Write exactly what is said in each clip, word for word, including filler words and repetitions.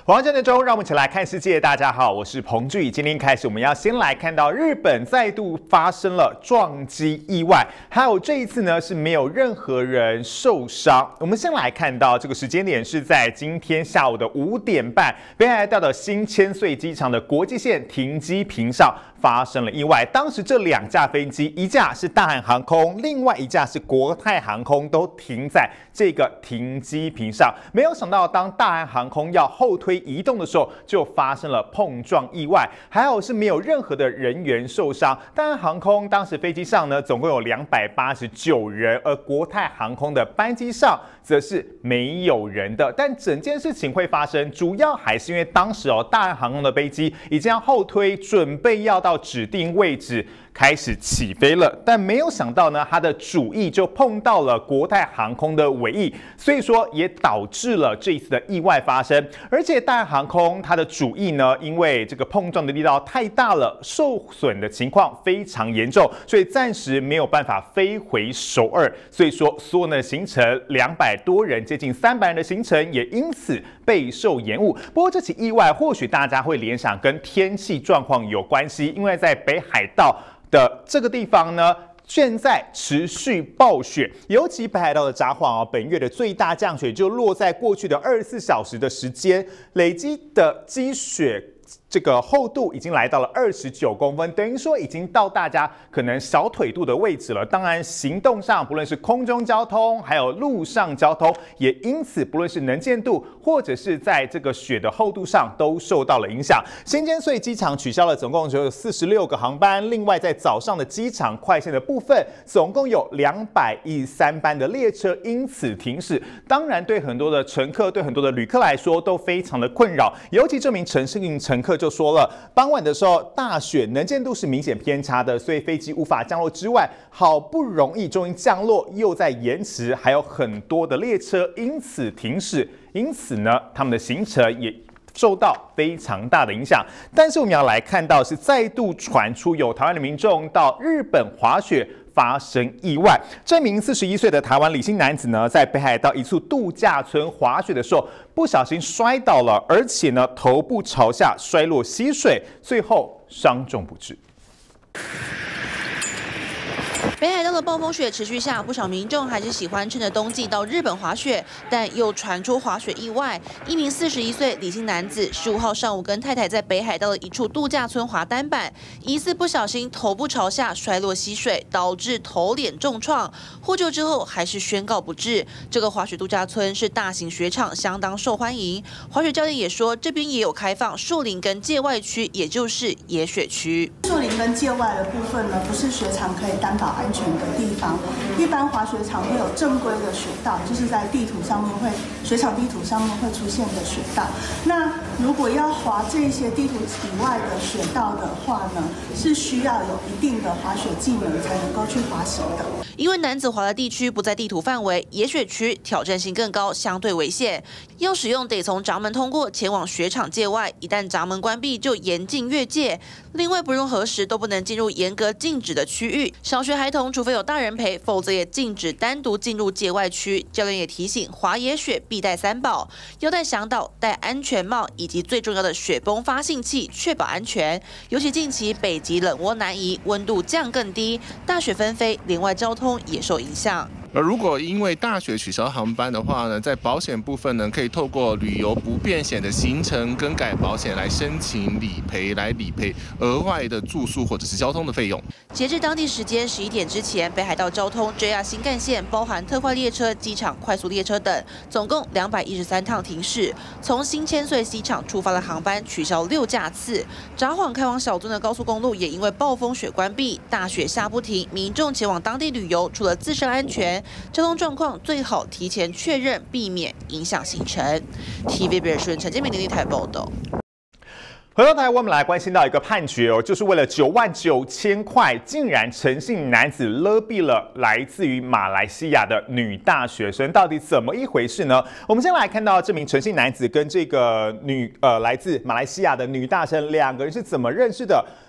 华盛顿州，让我们一起来看世界。大家好，我是彭巨。今天开始，我们要先来看到日本再度发生了撞击意外，还有这一次呢是没有任何人受伤。我们先来看到这个时间点是在今天下午的五点半，北海道的新千岁机场的国际线停机坪上发生了意外。当时这两架飞机，一架是大韩航空，另外一架是国泰航空，都停在这个停机坪上。没有想到，当大韩航空要后推移动的时候，就发生了碰撞意外，还好是没有任何的人员受伤。大韩航空当时飞机上呢，总共有两百八十九人，而国泰航空的班机上则是没有人的。但整件事情会发生，主要还是因为当时哦，大韩航空的飞机已经要后推，准备要到指定位置开始起飞了，但没有想到呢，它的主翼就碰到了国泰航空的尾翼，所以说也导致了这一次的意外发生。而且大韩航空它的主翼呢，因为这个碰撞的力道太大了，受损的情况非常严重，所以暂时没有办法飞回首尔。所以说，所有的行程两百多人，接近三百人的行程也因此备受延误。不过这起意外或许大家会联想跟天气状况有关系，因为在北海道的这个地方呢，现在持续暴雪，尤其北海道的札幌啊，本月的最大降雪就落在过去的二十四小时的时间，累积的积雪这个厚度已经来到了二十九公分，等于说已经到大家可能小腿肚的位置了。当然，行动上不论是空中交通，还有陆上交通，也因此不论是能见度或者是在这个雪的厚度上都受到了影响。新千岁机场取消了总共只有四十六个航班，另外在早上的机场快线的部分，总共有两百一十三班的列车因此停驶。当然，对很多的乘客、对很多的旅客来说都非常的困扰，尤其这名陈世运乘客就说了，傍晚的时候大雪，能见度是明显偏差的，所以飞机无法降落之外，好不容易终于降落，又在延迟，还有很多的列车因此停驶，因此呢，他们的行程也受到非常大的影响。但是我们要来看到是再度传出有台湾的民众到日本滑雪发生意外。这名四十一岁的台湾李姓男子呢，在北海道一处度假村滑雪的时候，不小心摔倒了，而且呢头部朝下摔落溪水，最后伤重不治。 北海道的暴风雪持续下，不少民众还是喜欢趁着冬季到日本滑雪，但又传出滑雪意外。一名四十一岁李姓男子十五号上午跟太太在北海道的一处度假村滑单板，疑似不小心头部朝下摔落溪水，导致头脸重创。获救之后还是宣告不治。这个滑雪度假村是大型雪场，相当受欢迎。滑雪教练也说，这边也有开放树林跟界外区，也就是野雪区。 树林跟界外的部分呢，不是雪场可以担保安全的地方。一般滑雪场会有正规的雪道，就是在地图上面会雪场地图上面会出现的雪道。那如果要滑这些地图以外的雪道的话呢，是需要有一定的滑雪技能才能够去滑行的。 因为男子滑的地区不在地图范围，野雪区挑战性更高，相对危险。要使用得从闸门通过前往雪场界外，一旦闸门关闭就严禁越界。另外，不论何时都不能进入严格禁止的区域。小学孩童除非有大人陪，否则也禁止单独进入界外区。教练也提醒，滑野雪必带三宝：要带向导、戴安全帽，以及最重要的雪崩发信器，确保安全。尤其近期北极冷涡南移，温度降更低，大雪纷飞，连外交通也受影响。 而如果因为大雪取消航班的话呢，在保险部分呢，可以透过旅游不便险的行程更改保险来申请理赔，来理赔额外的住宿或者是交通的费用。 截至当地时间十一点之前，北海道交通 J R 新干线包含特快列车、机场快速列车等，总共两百一十三趟停驶。从新千岁机场出发的航班取消六架次。札幌开往小樽的高速公路也因为暴风雪关闭，大雪下不停，民众前往当地旅游，除了自身安全，交通状况最好提前确认，避免影响行程。T V B 新闻陈建明零立台报道。 回到台湾，我们来关心到一个判决哦，就是为了九万九千块，竟然陈姓男子勒毙了来自于马来西亚的女大学生，到底怎么一回事呢？我们先来看到这名陈姓男子跟这个女呃来自马来西亚的女大生两个人是怎么认识的。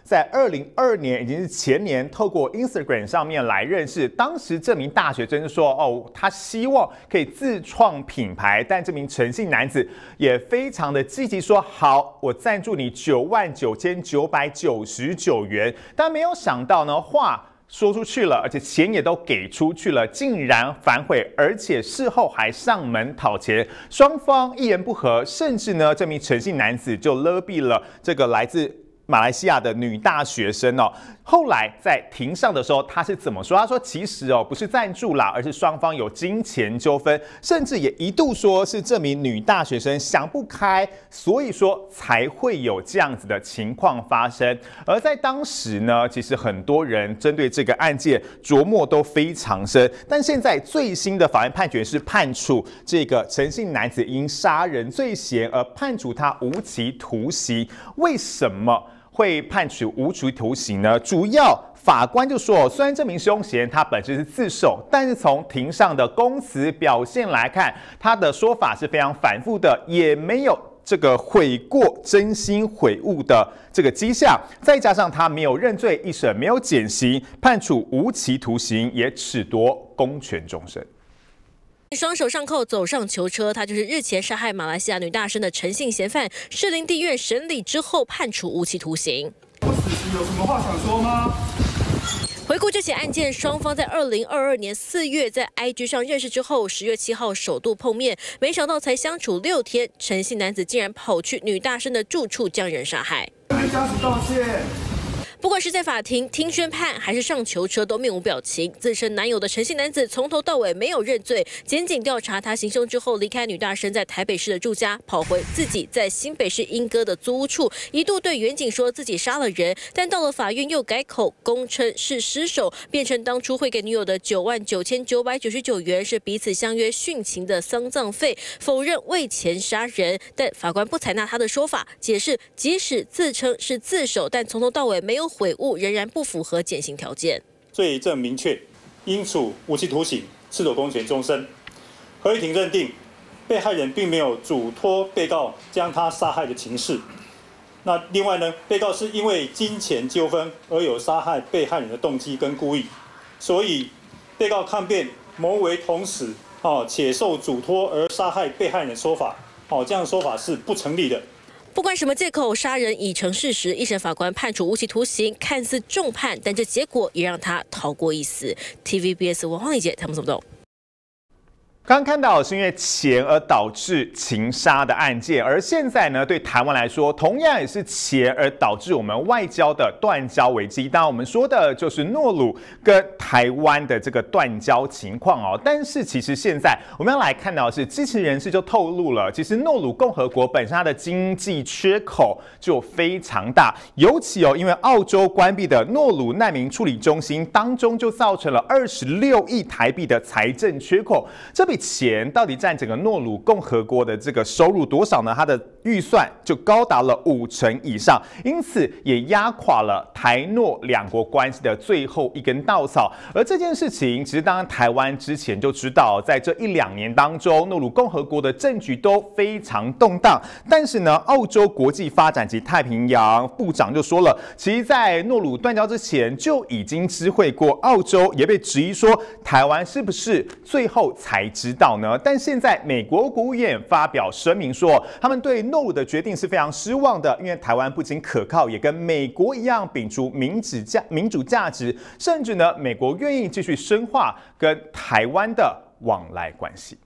在二零二二年已经是前年，透过 Instagram 上面来认识。当时这名大学生就说：“哦，他希望可以自创品牌。”但这名陈姓男子也非常的积极说：“好，我赞助你九万九千九百九十九元。”但没有想到呢，话说出去了，而且钱也都给出去了，竟然反悔，而且事后还上门讨钱，双方一言不合，甚至呢，这名陈姓男子就勒毙了这个来自马来西亚的女大学生哦。后来在庭上的时候，他是怎么说？他说：“其实哦，不是赞助啦，而是双方有金钱纠纷，甚至也一度说是这名女大学生想不开，所以说才会有这样子的情况发生。”而在当时呢，其实很多人针对这个案件琢磨都非常深。但现在最新的法院判决是判处这个陈姓男子因杀人罪嫌而判处他无期徒刑。为什么会判处无期徒刑呢？主要法官就说，虽然这名凶嫌他本身是自首，但是从庭上的供词表现来看，他的说法是非常反复的，也没有这个悔过、真心悔悟的这个迹象。再加上他没有认罪，一审没有减刑，判处无期徒刑，也褫夺公权终身。 双手上铐走上囚车，他就是日前杀害马来西亚女大生的陈姓嫌犯。士林地院审理之后判处无期徒刑。 我死时有什么话想说吗？ 回顾这起案件，双方在二零二二年四月在 I G 上认识之后，十月七号首度碰面，没想到才相处六天，陈姓男子竟然跑去女大生的住处将人杀害。 跟家属道歉。 不管是在法庭听宣判，还是上囚车，都面无表情。自称男友的陈姓男子从头到尾没有认罪。检警调查他行凶之后，离开女大生在台北市的住家，跑回自己在新北市莺歌的租屋处，一度对远警说自己杀了人，但到了法院又改口，供称是失手，辩称当初汇给女友的九万九千九百九十九元是彼此相约殉情的丧葬费，否认为钱杀人。但法官不采纳他的说法，解释即使自称是自首，但从头到尾没有悔悟，仍然不符合减刑条件。 罪证明确，应处无期徒刑，褫夺公权终身。合议庭认定，被害人并没有嘱托被告将他杀害的情事。那另外呢，被告是因为金钱纠纷而有杀害被害人的动机跟故意，所以被告抗辩谋为同时，哦，且受嘱托而杀害被害人的说法，哦，这样的说法是不成立的。 不管什么借口，杀人已成事实。一审法官判处无期徒刑，看似重判，但这结果也让他逃过一死。T V B S 王황희姐他们怎么懂？ 刚看到是因为钱而导致情杀的案件，而现在呢，对台湾来说，同样也是钱而导致我们外交的断交危机。当然，我们说的就是诺鲁跟台湾的这个断交情况哦。但是其实现在我们要来看到的是，知情人士就透露了，其实诺鲁共和国本身它的经济缺口就非常大，尤其哦，因为澳洲关闭的诺鲁难民处理中心当中，就造成了二十六亿台币的财政缺口。这笔钱到底占整个诺鲁共和国的这个收入多少呢？它的预算就高达了五成以上，因此也压垮了台诺两国关系的最后一根稻草。而这件事情，其实当然台湾之前就知道，在这一两年当中，诺鲁共和国的政局都非常动荡。但是呢，澳洲国际发展及太平洋部长就说了，其实在诺鲁断交之前就已经知会过澳洲，也被质疑说台湾是不是最后才知道呢？但现在美国国务院发表声明说，他们对诺鲁的决定是非常失望的，因为台湾不仅可靠，也跟美国一样秉持民主价民主价值，甚至呢，美国愿意继续深化跟台湾的往来关系。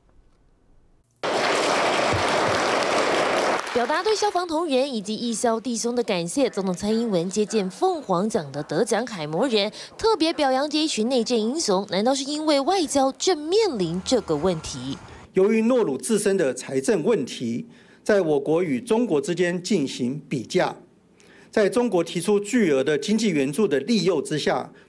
表达对消防同仁以及义消弟兄的感谢，总统蔡英文接见凤凰奖的得奖楷模人，特别表扬这一群内政英雄。难道是因为外交正面临这个问题？ 由于诺鲁自身的财政问题，在我国与中国之间进行比价，在中国提出巨额的经济援助的利诱之下，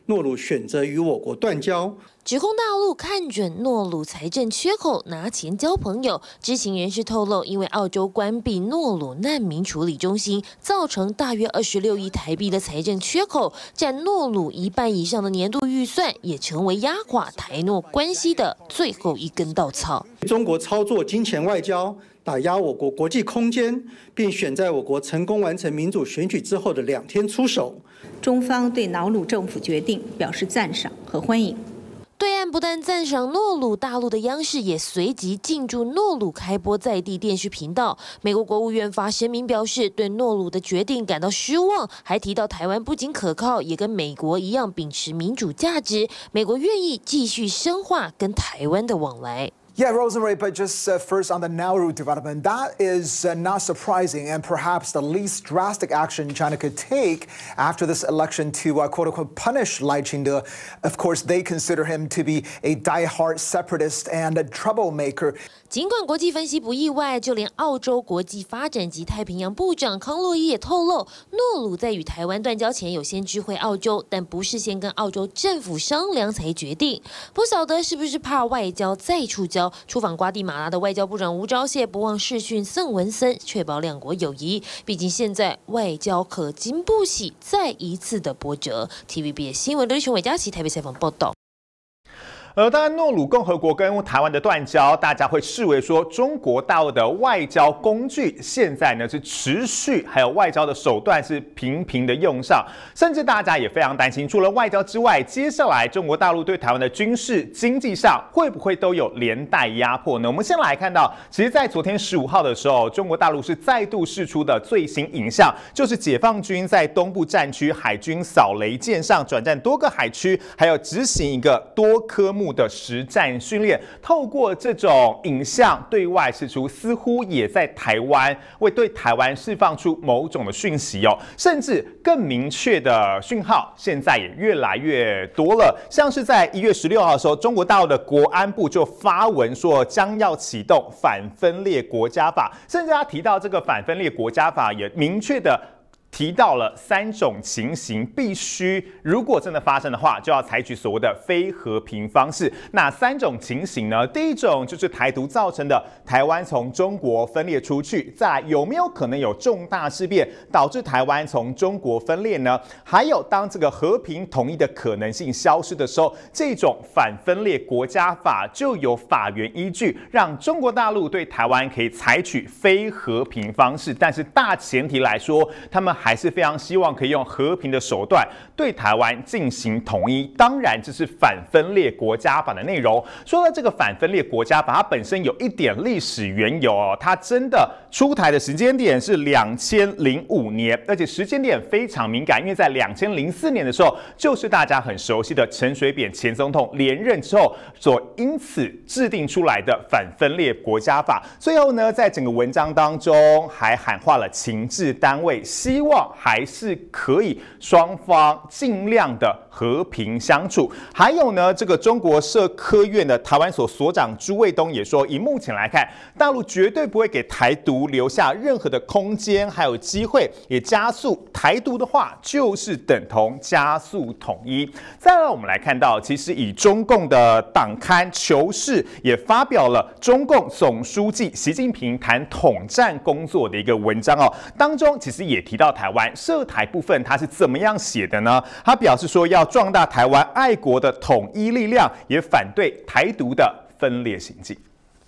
诺鲁选择与我国断交。 指控大陆看准诺鲁财政缺口，拿钱交朋友。知情人士透露，因为澳洲关闭诺鲁难民处理中心，造成大约二十六亿台币的财政缺口，占诺鲁一半以上的年度预算，也成为压垮台诺关系的最后一根稻草。 中国操作金钱外交，打压我国国际空间，并选在我国成功完成民主选举之后的两天出手。 中方对瑙鲁政府决定表示赞赏和欢迎。 对岸不但赞赏诺鲁，大陆的央视也随即进驻诺鲁开播在地电视频道。美国国务院发声明表示，对诺鲁的决定感到失望，还提到台湾不仅可靠，也跟美国一样秉持民主价值。美国愿意继续深化跟台湾的往来。 Yeah, Rosemary, but just uh, first on the Nauru development, that is uh, not surprising and perhaps the least drastic action China could take after this election to uh, quote-unquote punish Lai Ching-te. Of course, they consider him to be a die-hard separatist and a troublemaker. 尽管国际分析不意外，就连澳洲国际发展及太平洋部长康洛伊也透露，诺鲁在与台湾断交前有先知会澳洲，但不是先跟澳洲政府商量才决定。不晓得是不是怕外交再触礁？出访瓜地马拉的外交部长吴钊燮不忘视讯宋文森，确保两国友谊。毕竟现在外交可经不起再一次的波折。T V B S 新闻刘立雄、韦佳琪台北采访报道。 而当然，诺鲁共和国跟台湾的断交，大家会视为说中国大陆的外交工具，现在呢是持续，还有外交的手段是频频的用上，甚至大家也非常担心，除了外交之外，接下来中国大陆对台湾的军事、经济上会不会都有连带压迫呢？我们先来看到，其实，在昨天十五号的时候，中国大陆是再度释出的最新影像，就是解放军在东部战区海军扫雷舰上转战多个海区，还有执行一个多科目的实战训练，透过这种影像对外释出，似乎也在台湾为对台湾释放出某种的讯息哦，甚至更明确的讯号，现在也越来越多了。像是在一月十六号的时候，中国大陆的国安部就发文说将要启动反分裂国家法，甚至他提到这个反分裂国家法也明确的提到了三种情形，必须如果真的发生的话，就要采取所谓的非和平方式。哪三种情形呢？第一种就是台独造成的台湾从中国分裂出去，再来有没有可能有重大事变导致台湾从中国分裂呢？还有当这个和平统一的可能性消失的时候，这种反分裂国家法就有法源依据，让中国大陆对台湾可以采取非和平方式。但是大前提来说，他们还是非常希望可以用和平的手段对台湾进行统一。当然，这是反分裂国家法的内容。说到这个反分裂国家法，它本身有一点历史缘由哦。它真的出台的时间点是两千零五年，而且时间点非常敏感，因为在两千零四年的时候，就是大家很熟悉的陈水扁前总统连任之后所因此制定出来的反分裂国家法。最后呢，在整个文章当中还喊话了情治单位，希望还是可以双方尽量的和平相处。还有呢，这个中国社科院的台湾所所长朱卫东也说，以目前来看，大陆绝对不会给台独留下任何的空间还有机会，也加速台独的话，就是等同加速统一。再来，我们来看到，其实以中共的党刊《求是》也发表了中共总书记习近平谈统战工作的一个文章哦，当中其实也提到台湾涉台部分，他是怎么样写的呢？他表示说要壮大台湾爱国的统一力量，也反对台独的分裂行径。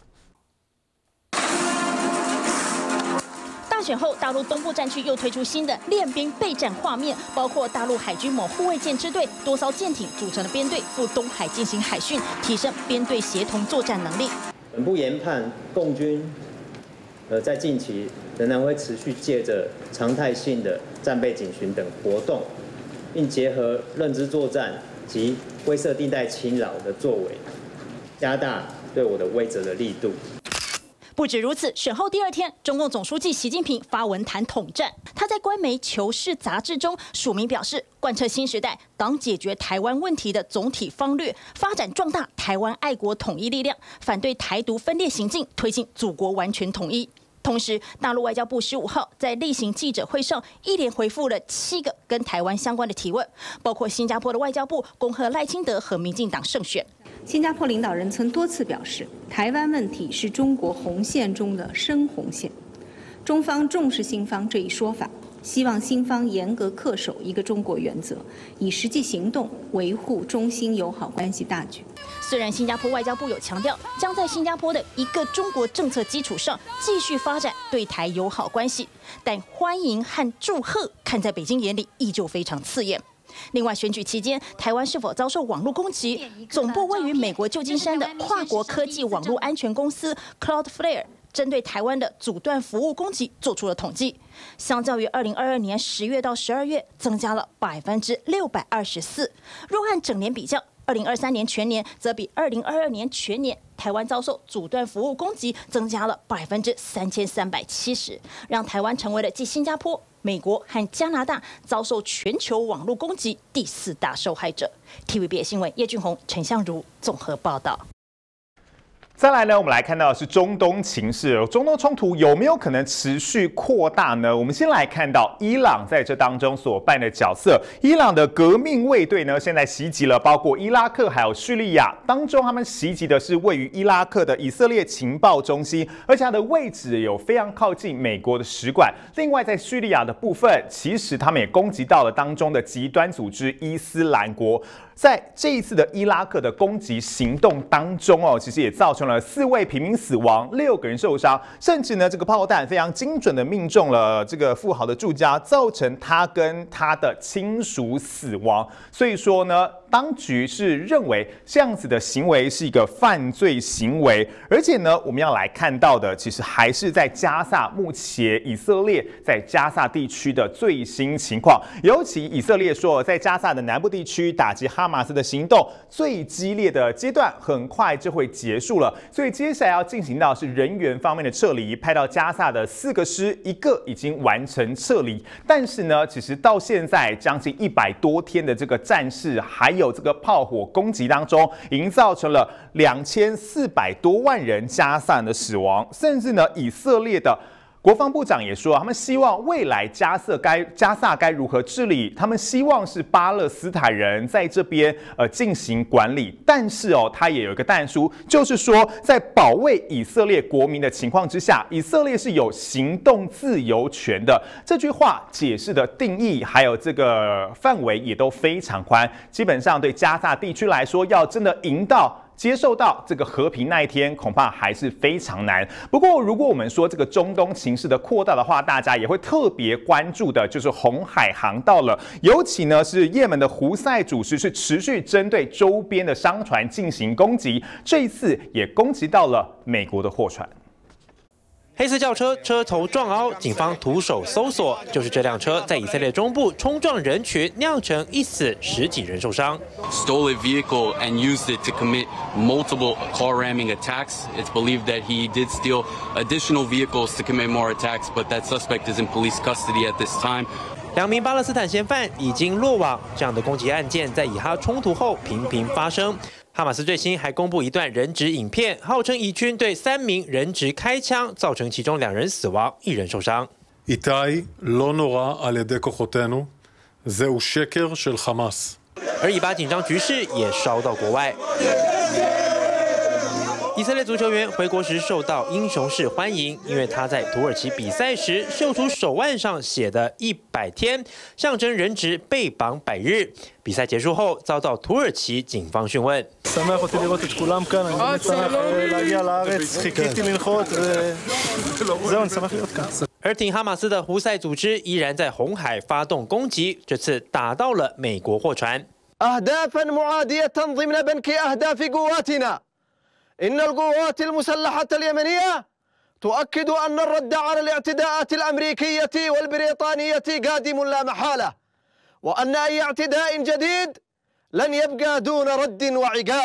大选后，大陆东部战区又推出新的练兵备战画面，包括大陆海军某护卫舰支队多艘舰艇组成的编队赴东海进行海训，提升编队协同作战能力。 本部研判，共军呃在近期仍然会持续借着常态性的战备警巡等活动，并结合认知作战及威慑地带侵扰的作为，加大对我的威慑的力度。 不止如此，选后第二天，中共总书记习近平发文谈统战。他在官媒《求是》杂志中署名表示，贯彻新时代党解决台湾问题的总体方略，发展壮大台湾爱国统一力量，反对台独分裂行径，推进祖国完全统一。 同时，大陆外交部十五号在例行记者会上一连回复了七个跟台湾相关的提问，包括新加坡的外交部恭贺赖清德和民进党胜选。 新加坡领导人曾多次表示，台湾问题是中国红线中的深红线，中方重视新方这一说法，希望新方严格恪守一个中国原则，以实际行动维护中新友好关系大局。 虽然新加坡外交部有强调，将在新加坡的一个中国政策基础上继续发展对台友好关系，但欢迎和祝贺看在北京眼里依旧非常刺眼。另外，选举期间，台湾是否遭受网络攻击？总部位于美国旧金山的跨国科技网络安全公司 Cloudflare 针对台湾的阻断服务攻击做出了统计，相较于二零二二年十月到十二月，增加了百分之六百二十四。若按整年比较，二零二三年全年则比二零二二年全年台湾遭受阻断服务攻击增加了百分之三千三百七十，让台湾成为了继新加坡、美国和加拿大遭受全球网络攻击第四大受害者。T V B S 新闻叶俊宏、陈相如综合报道。 再来呢，我们来看到的是中东情势，中东冲突有没有可能持续扩大呢？我们先来看到伊朗在这当中所扮的角色。伊朗的革命卫队呢，现在袭击了包括伊拉克还有叙利亚，当中他们袭击的是位于伊拉克的以色列情报中心，而且它的位置有非常靠近美国的使馆。另外，在叙利亚的部分，其实他们也攻击到了当中的极端组织伊斯兰国。在这一次的伊拉克的攻击行动当中哦，其实也造成了四位平民死亡，六个人受伤，甚至呢，这个炮弹非常精准的命中了这个富豪的住家，造成他跟他的亲属死亡。所以说呢，当局是认为这样子的行为是一个犯罪行为，而且呢，我们要来看到的，其实还是在加萨目前以色列在加萨地区的最新情况，尤其以色列说，在加萨的南部地区打击哈马斯的行动最激烈的阶段很快就会结束了，所以接下来要进行到是人员方面的撤离，派到加萨的四个师，一个已经完成撤离，但是呢，其实到现在将近一百多天的这个战事，还有这个炮火攻击当中，已经造成了两千四百多万人加萨的死亡，甚至呢，以色列的国防部长也说，他们希望未来加萨该加萨该如何治理，他们希望是巴勒斯坦人在这边呃进行管理。但是哦，他也有一个但书，就是说在保卫以色列国民的情况之下，以色列是有行动自由权的。这句话解释的定义还有这个范围也都非常宽，基本上对加萨地区来说，要真的赢到接受到这个和平那一天，恐怕还是非常难。不过，如果我们说这个中东情势的扩大的话，大家也会特别关注的，就是红海航道了。尤其呢，是也门的胡塞组织是持续针对周边的商船进行攻击，这一次也攻击到了美国的货船。 黑色轿车车头撞凹，警方徒手搜索，就是这辆车在以色列中部冲撞人群，酿成一死十几人受伤。 Stole a vehicle and used it to commit multiple car ramming attacks. It's believed that he did steal additional vehicles to commit more attacks, but that suspect is in police custody at this time. 两名巴勒斯坦嫌犯已经落网，这样的攻击案件在以哈冲突后频频发生。 哈马斯最新还公布一段人质影片，号称以军对三名人质开枪，造成其中两人死亡，一人受伤。 איתי לא נורה על ידי כוחותינו, זהו שקר של חמאס. 而以巴紧张局势也烧到国外。 以色列足球员回国时受到英雄式欢迎，因为他在土耳其比赛时秀出手腕上写的一百天，象征人质被绑百日。比赛结束后，遭到土耳其警方讯问。 שמח אותי לראות את כולם כאן, אני באמת שמח להגיע לארץ, חיכיתי לנחות וזהו, אני שמח להיות כאן. 而挺哈马斯的胡塞组织依然在红海发动攻击，这次打到了美国货船。 أهدافا معادية تنظيم لبنك أهداف قواتنا. إن القوات المسلحة اليمنية تؤكد أن الرد على الاعتداءات الأمريكية والبريطانية قادم لا محالة، وأن أي اعتداء جديد لن يبقى دون رد وعقاب.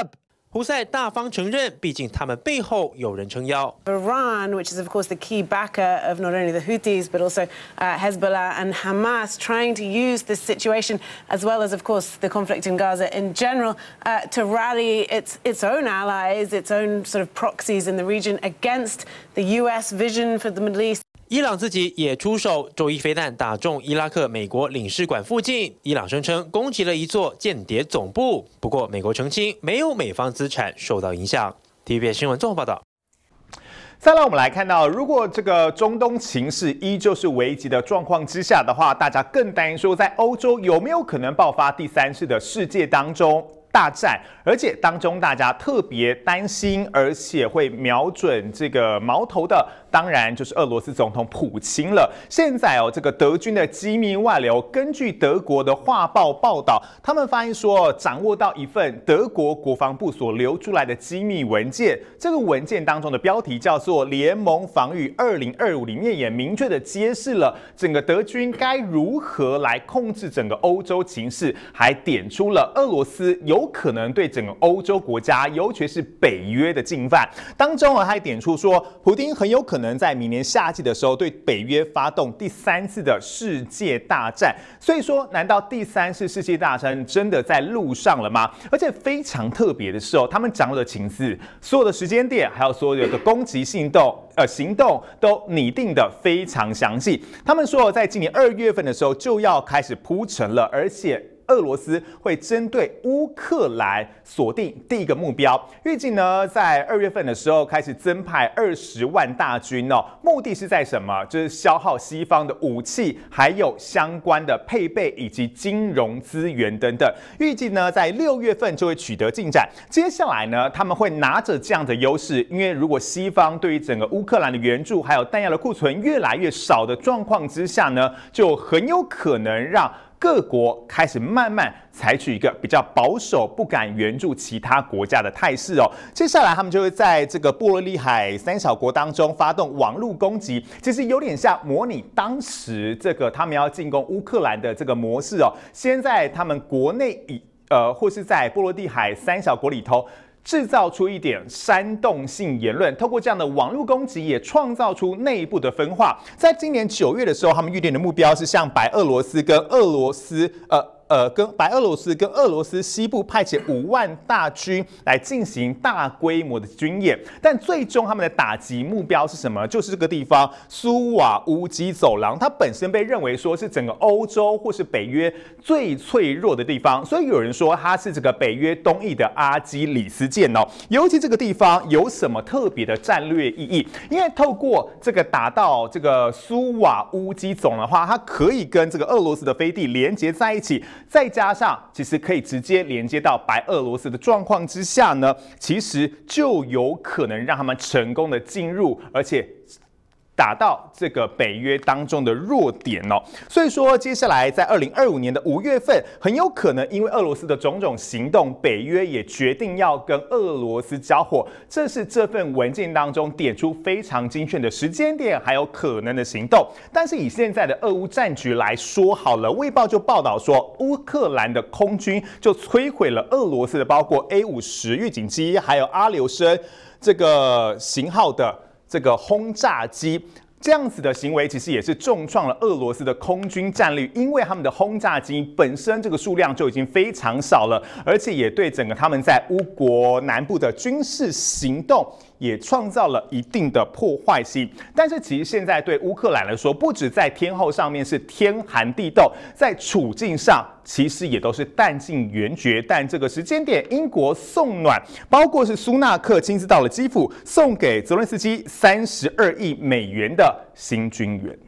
胡塞大方承认，毕竟他们背后有人撑腰。 Iran, which is of course the key backer of not only the Houthis but also uh, Hezbollah and Hamas, trying to use this situation, as well as of course the conflict in Gaza in general, uh, to rally its its own allies, its own sort of proxies in the region against the U S vision for the Middle East. 伊朗自己也出手，周一飞弹打中伊拉克美国领事馆附近。伊朗声称攻击了一座间谍总部，不过美国澄清没有美方资产受到影响。T V B S 新闻综合报道。 再来，我们来看到，如果这个中东情势依旧是危急的状况之下的话，大家更担心说，在欧洲有没有可能爆发第三次的世界当中大战，而且当中大家特别担心，而且会瞄准这个矛头的，当然就是俄罗斯总统普京了。现在哦，这个德军的机密外流，根据德国的画报报道，他们发现说，掌握到一份德国国防部所流出来的机密文件。这个文件当中的标题叫做《联盟防御二零二五》，里面也明确的揭示了整个德军该如何来控制整个欧洲情势，还点出了俄罗斯有可能对整个欧洲国家，尤其是北约的进犯。当中啊，还点出说，普丁很有可能在明年夏季的时候对北约发动第三次的世界大战。所以说，难道第三次世界大战真的在路上了吗？而且非常特别的是哦，他们掌握的情势，所有的时间点，还有所有的攻击行动，呃，行动都拟定的非常详细。他们说，在今年二月份的时候就要开始铺陈了，而且俄罗斯会针对乌克兰锁定第一个目标，预计呢在二月份的时候开始增派二十万大军哦，目的是在什么？就是消耗西方的武器，还有相关的配备以及金融资源等等。预计呢在六月份就会取得进展。接下来呢，他们会拿着这样的优势，因为如果西方对于整个乌克兰的援助还有弹药的库存越来越少的状况之下呢，就很有可能让各国开始慢慢采取一个比较保守、不敢援助其他国家的态势哦。接下来，他们就会在这个波罗的海三小国当中发动网络攻击，其实有点像模拟当时这个他们要进攻乌克兰的这个模式哦。先在他们国内以呃，或是在波罗的海三小国里头，制造出一点煽动性言论，透过这样的网络攻击，也创造出内部的分化。在今年九月的时候，他们预定的目标是向白俄罗斯跟俄罗斯呃。呃，跟白俄罗斯跟俄罗斯西部派遣五万大军来进行大规模的军演，但最终他们的打击目标是什么？就是这个地方苏瓦乌基走廊，它本身被认为说是整个欧洲或是北约最脆弱的地方，所以有人说它是这个北约东翼的阿基里斯腱哦。尤其这个地方有什么特别的战略意义？因为透过这个打到这个苏瓦乌基走廊的话，它可以跟这个俄罗斯的飞地连接在一起。再加上，其实可以直接连接到白俄罗斯的状况之下呢，其实就有可能让他们成功的进入，而且打到这个北约当中的弱点哦。所以说，接下来在二零二五年的五月份，很有可能因为俄罗斯的种种行动，北约也决定要跟俄罗斯交火。这是这份文件当中点出非常精确的时间点，还有可能的行动。但是以现在的俄乌战局来说，好了，《卫报》就报道说，乌克兰的空军就摧毁了俄罗斯的包括 A 五十预警机，还有阿留申这个型号的这个轰炸机。这样子的行为其实也是重创了俄罗斯的空军战力，因为他们的轰炸机本身这个数量就已经非常少了，而且也对整个他们在乌国南部的军事行动也创造了一定的破坏性。但是其实现在对乌克兰来说，不止在天候上面是天寒地冻，在处境上其实也都是弹尽援绝。但这个时间点，英国送暖，包括是苏纳克亲自到了基辅，送给泽伦斯基三十二亿美元的新军援。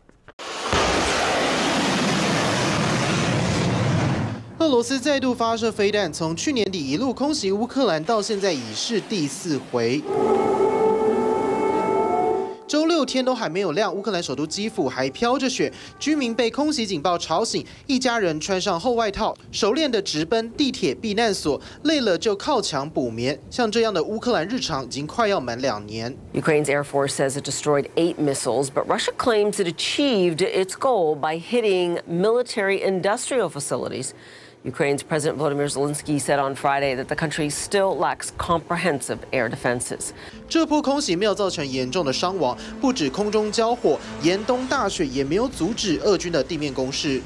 俄罗斯再度发射飞弹，从去年底一路空袭乌克兰，到现在已是第四回。周六天都还没有亮，乌克兰首都基辅还飘着雪，居民被空袭警报吵醒，一家人穿上厚外套，熟练的直奔地铁避难所，累了就靠墙补眠。像这样的乌克兰日常已经快要满两年。 Ukraine's Air Force says it destroyed eight missiles, but Russia claims it achieved its goal by hitting military industrial facilities Ukraine's President Volodymyr Zelensky said on Friday that the country still lacks comprehensive air defenses. 这波空袭没有造成严重的伤亡，不止空中交火，严冬大雪也没有阻止俄军的地面攻势。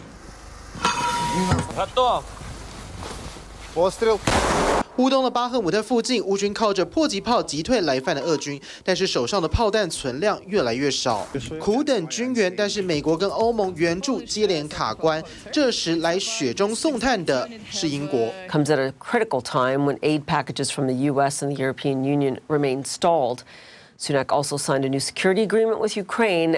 乌东的巴赫姆特附近，乌军靠着迫击炮击退来犯的俄军，但是手上的炮弹存量越来越少，苦等军援，但是美国跟欧盟援助接连卡关。这时来雪中送炭的是英国。 Comes at a critical time when aid packages from the U S and the European Union remain stalled. Sunak also signed a new security agreement with Ukraine.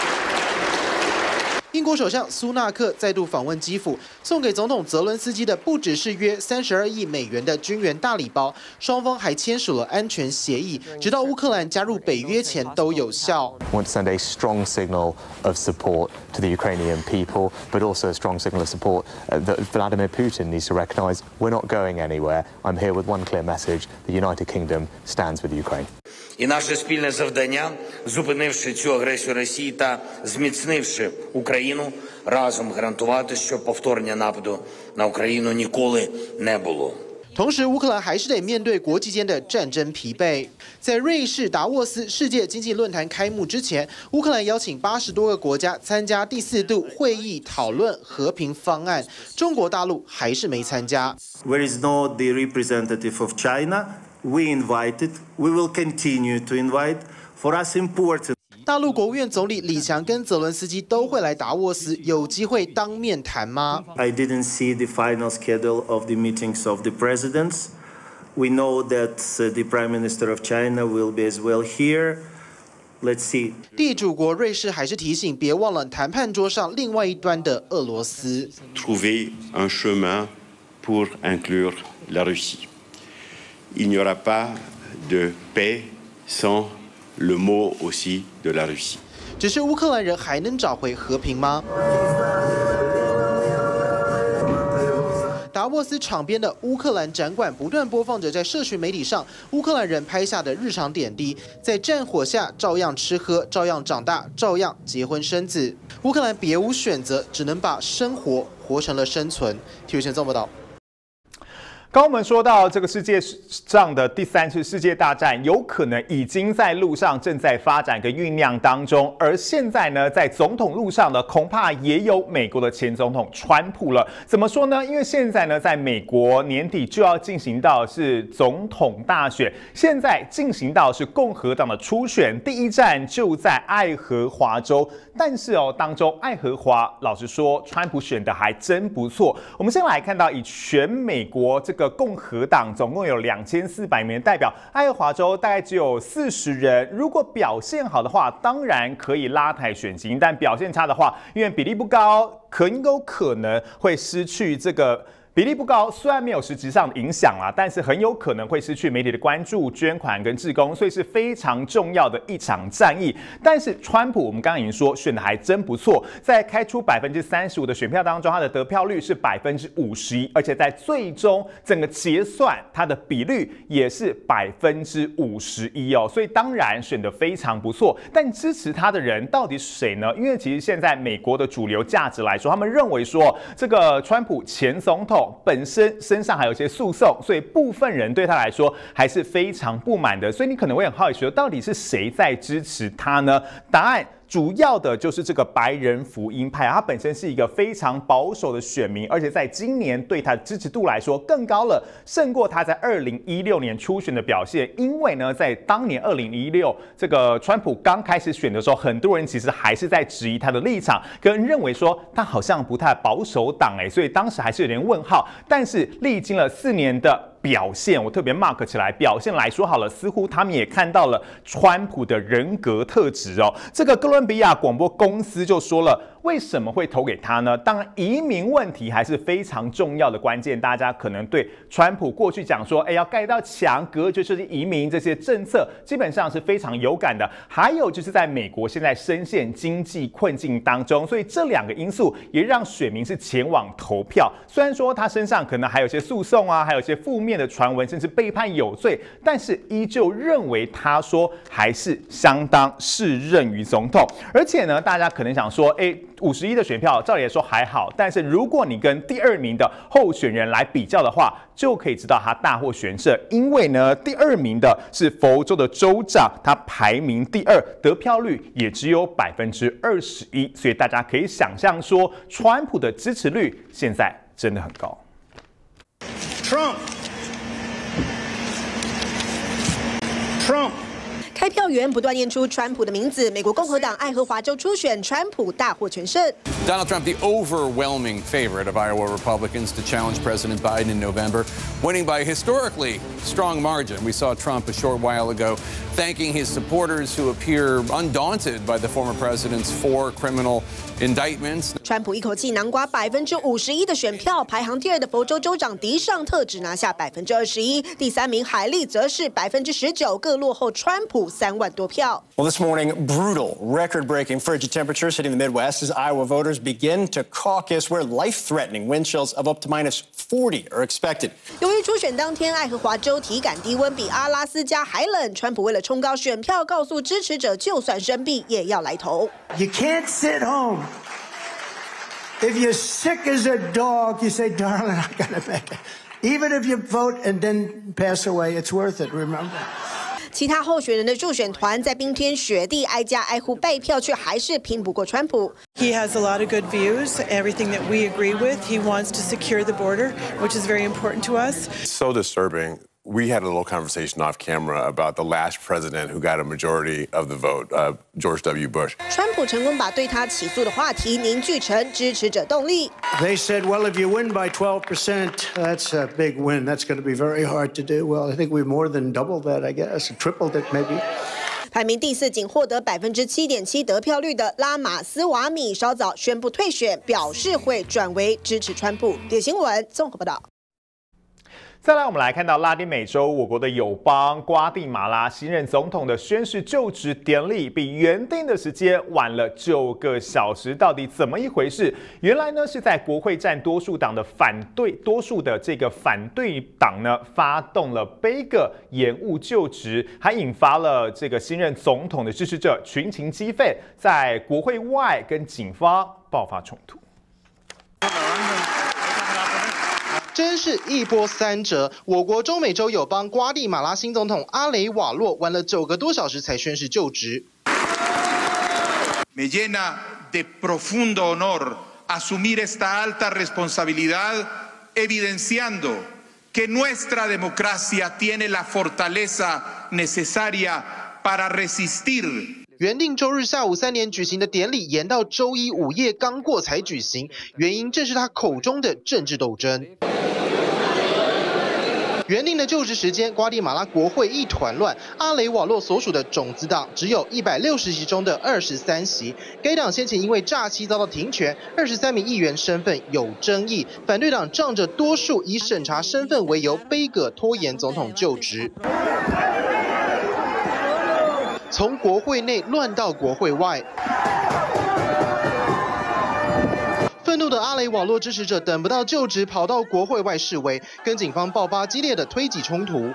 英国首相苏纳克再度访问基辅，送给总统泽伦斯基的不只是约三十二亿美元的军援大礼包，双方还签署了安全协议，直到乌克兰加入北约前都有效。 Want to send a strong signal of support to the Ukrainian people, but also a strong signal of support that Vladimir Putin needs to recognise we're not going anywhere. I'm here with one clear message: the United Kingdom stands with Ukraine. І наше спільне завдання, зупинивши цю агресію Росії та зміцнивши Україну, разом гарантувати, що повторення нападу на Україну ніколи не було. 同时，乌克兰还是得面对国际间的战争疲惫。在瑞士达沃斯世界经济论坛开幕之前，乌克兰邀请八十多个国家参加第四度会议，讨论和平方案。中国大陆还是没参加。 Where is no the representative of China? We invited. We will continue to invite. For us, important. 大陆国务院总理李强跟泽伦斯基都会来达沃斯，有机会当面谈吗 ？I didn't see the final schedule of the meetings of the presidents. We know that the Prime Minister of China will be as well here. Let's see. 地主国瑞士还是提醒，别忘了谈判桌上另外一端的俄罗斯。 Trouver un chemin pour inclure la Russie. Il n'y aura pas de paix sans le mot aussi de la Russie. 只是乌克兰人还能找回和平吗？达沃斯场边的乌克兰展馆不断播放着在社群媒体上乌克兰人拍下的日常点滴，在战火下照样吃喝，照样长大，照样结婚生子。乌克兰别无选择，只能把生活活成了生存。体育新闻报道。 刚刚我们说到，这个世界上的第三次世界大战有可能已经在路上正在发展跟酝酿当中，而现在呢，在总统路上呢，恐怕也有美国的前总统川普了。怎么说呢？因为现在呢，在美国年底就要进行到是总统大选，现在进行到是共和党的初选，第一站就在爱荷华州。但是哦，当中爱荷华，老实说，川普选的还真不错。我们先来看到，以全美国这个共和党总共有两千四百名代表，爱荷华州大概只有四十人。如果表现好的话，当然可以拉抬选情；但表现差的话，因为比例不高，很有可能会失去这个。比例不高，虽然没有实质上的影响啦，但是很有可能会失去媒体的关注、捐款跟志工，所以是非常重要的一场战役。但是川普，我们刚刚已经说选的还真不错，在开出百分之三十五的选票当中，他的得票率是百分之五十一，而且在最终整个结算，他的比率也是百分之五十一哦，所以当然选的非常不错。但支持他的人到底是谁呢？因为其实现在美国的主流价值来说，他们认为说这个川普前总统本身身上还有一些诉讼，所以部分人对他来说还是非常不满的。所以你可能会很好奇说，到底是谁在支持他呢？答案主要的就是这个白人福音派，他本身是一个非常保守的选民，而且在今年对他的支持度来说更高了，胜过他在二零一六年初选的表现。因为呢，在当年二零一六这个川普刚开始选的时候，很多人其实还是在质疑他的立场，跟认为说他好像不太保守党哎，所以当时还是有点问号。但是历经了四年的表现，我特别 mark 起来，表现来说好了，似乎他们也看到了川普的人格特质哦。这个哥伦比亚广播公司就说了，为什么会投给他呢？当然，移民问题还是非常重要的关键。大家可能对川普过去讲说，哎，要盖到墙，隔绝这些移民这些政策，基本上是非常有感的。还有就是在美国现在深陷经济困境当中，所以这两个因素也让选民是前往投票。虽然说他身上可能还有些诉讼啊，还有一些负面的传闻，甚至被判有罪，但是依旧认为他说还是相当适任于总统。而且呢，大家可能想说，哎， 五十一的选票，照理来说还好，但是如果你跟第二名的候选人来比较的话，就可以知道他大获全胜。因为呢，第二名的是佛州的州长，他排名第二，得票率也只有百分之二十一，所以大家可以想象说，川普的支持率现在真的很高。 Trump. Trump. 开票员不断念出川普的名字。美国共和党爱荷华州初选，川普大获全胜。 Donald Trump, the overwhelming favorite of Iowa Republicans to challenge President Biden in November, winning by a historically strong margin. We saw Trump a short while ago thanking his supporters who appear undaunted by the former president's four criminal indictments. 川普一口气囊瓜百分之五十一的选票，排行第二的佛州州长迪尚特只拿下百分之二十一，第三名海利则是百分之十九，各落后川普三万多票。 Well, this morning, brutal, record-breaking frigid temperatures hitting the Midwest as Iowa voters begin to caucus, where life-threatening wind chills of up to minus forty are expected. 由于初选当天，爱荷华州体感低温比阿拉斯加还冷，川普为了冲高选票，告诉支持者，就算生病也要来投。 You can't sit home. If you're sick as a dog, you say, darling, I gotta make it. Even if you vote and then pass away, it's worth it, remember? 其他候选人的助选团在冰天雪地挨家挨户拜票，却还是拼不过川普。 He has a lot of good views, everything that we agree with. He wants to secure the border, which is very important to us. So disturbing. We had a little conversation off camera about the last president who got a majority of the vote, uh, George W. Bush. 川普成功把对他起诉的话题凝聚成支持者动力。 They said, well, if you win by twelve percent, that's a big win. That's going to be very hard to do. Well, I think we more than doubled that, I guess, tripled it maybe. 排名第四，仅获得百分之七点七得票率的拉马斯瓦米稍早宣布退选，表示会转为支持川普。点新闻综合报道。 再来，我们来看到拉丁美洲我国的友邦瓜地马拉新任总统的宣誓就职典礼，比原定的时间晚了九个小时，到底怎么一回事？原来呢是在国会占多数党的反对多数的这个反对党呢发动了杯葛延误就职，还引发了这个新任总统的支持者群情激愤，在国会外跟警方爆发冲突。 真是一波三折。我国中美洲友邦瓜地马拉新总统阿雷瓦洛玩了九个多小时才宣誓就职。 Me llena de profundo honor asumir esta alta responsabilidad, evidenciando que nuestra democracia tiene la fortaleza necesaria para resistir. 原定周日下午三点举行的典礼，延到周一午夜刚过才举行，原因正是他口中的政治斗争。原定的就职时间，瓜地马拉国会一团乱，阿雷瓦洛所属的种子党只有一百六十席中的二十三席。该党先前因为诈欺遭到停权，二十三名议员身份有争议，反对党仗着多数以审查身份为由，杯葛拖延总统就职。 从国会内乱到国会外，愤怒的阿雷瓦洛支持者等不到就职，跑到国会外示威，跟警方爆发激烈的推挤冲突。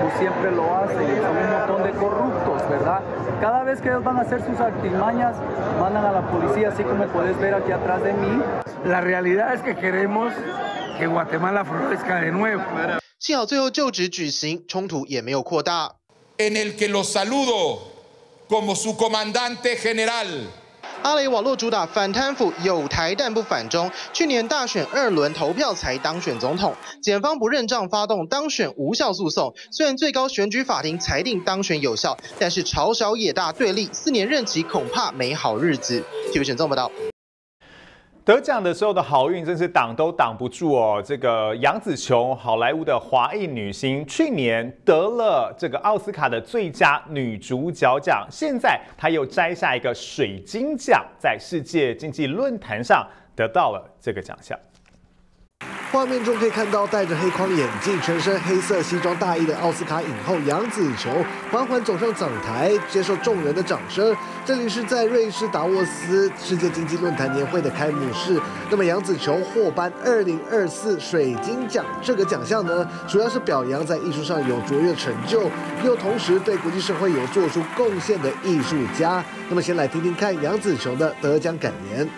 幸好最后就职举行，冲突也没有扩大。 En el que los saludo. Como su comandante general. 阿雷瓦洛主打反贪腐，有台但不反中。去年大选二轮投票才当选总统，检方不认账发动当选无效诉讼。虽然最高选举法庭裁定当选有效，但是朝小野大对立，四年任期恐怕没好日子。T V 选综报道。 得奖的时候的好运真是挡都挡不住哦！这个杨紫琼，好莱坞的华裔女星，去年得了这个奥斯卡的最佳女主角奖，现在她又摘下一个水晶奖，在世界经济论坛上得到了这个奖项。 画面中可以看到戴着黑框眼镜、全身黑色西装大衣的奥斯卡影后杨紫琼缓缓走上讲台，接受众人的掌声。这里是在瑞士达沃斯世界经济论坛年会的开幕式。那么杨紫琼获颁二零二四水晶奖，这个奖项呢，主要是表扬在艺术上有卓越成就，又同时对国际社会有做出贡献的艺术家。那么先来听听看杨紫琼的得奖感言。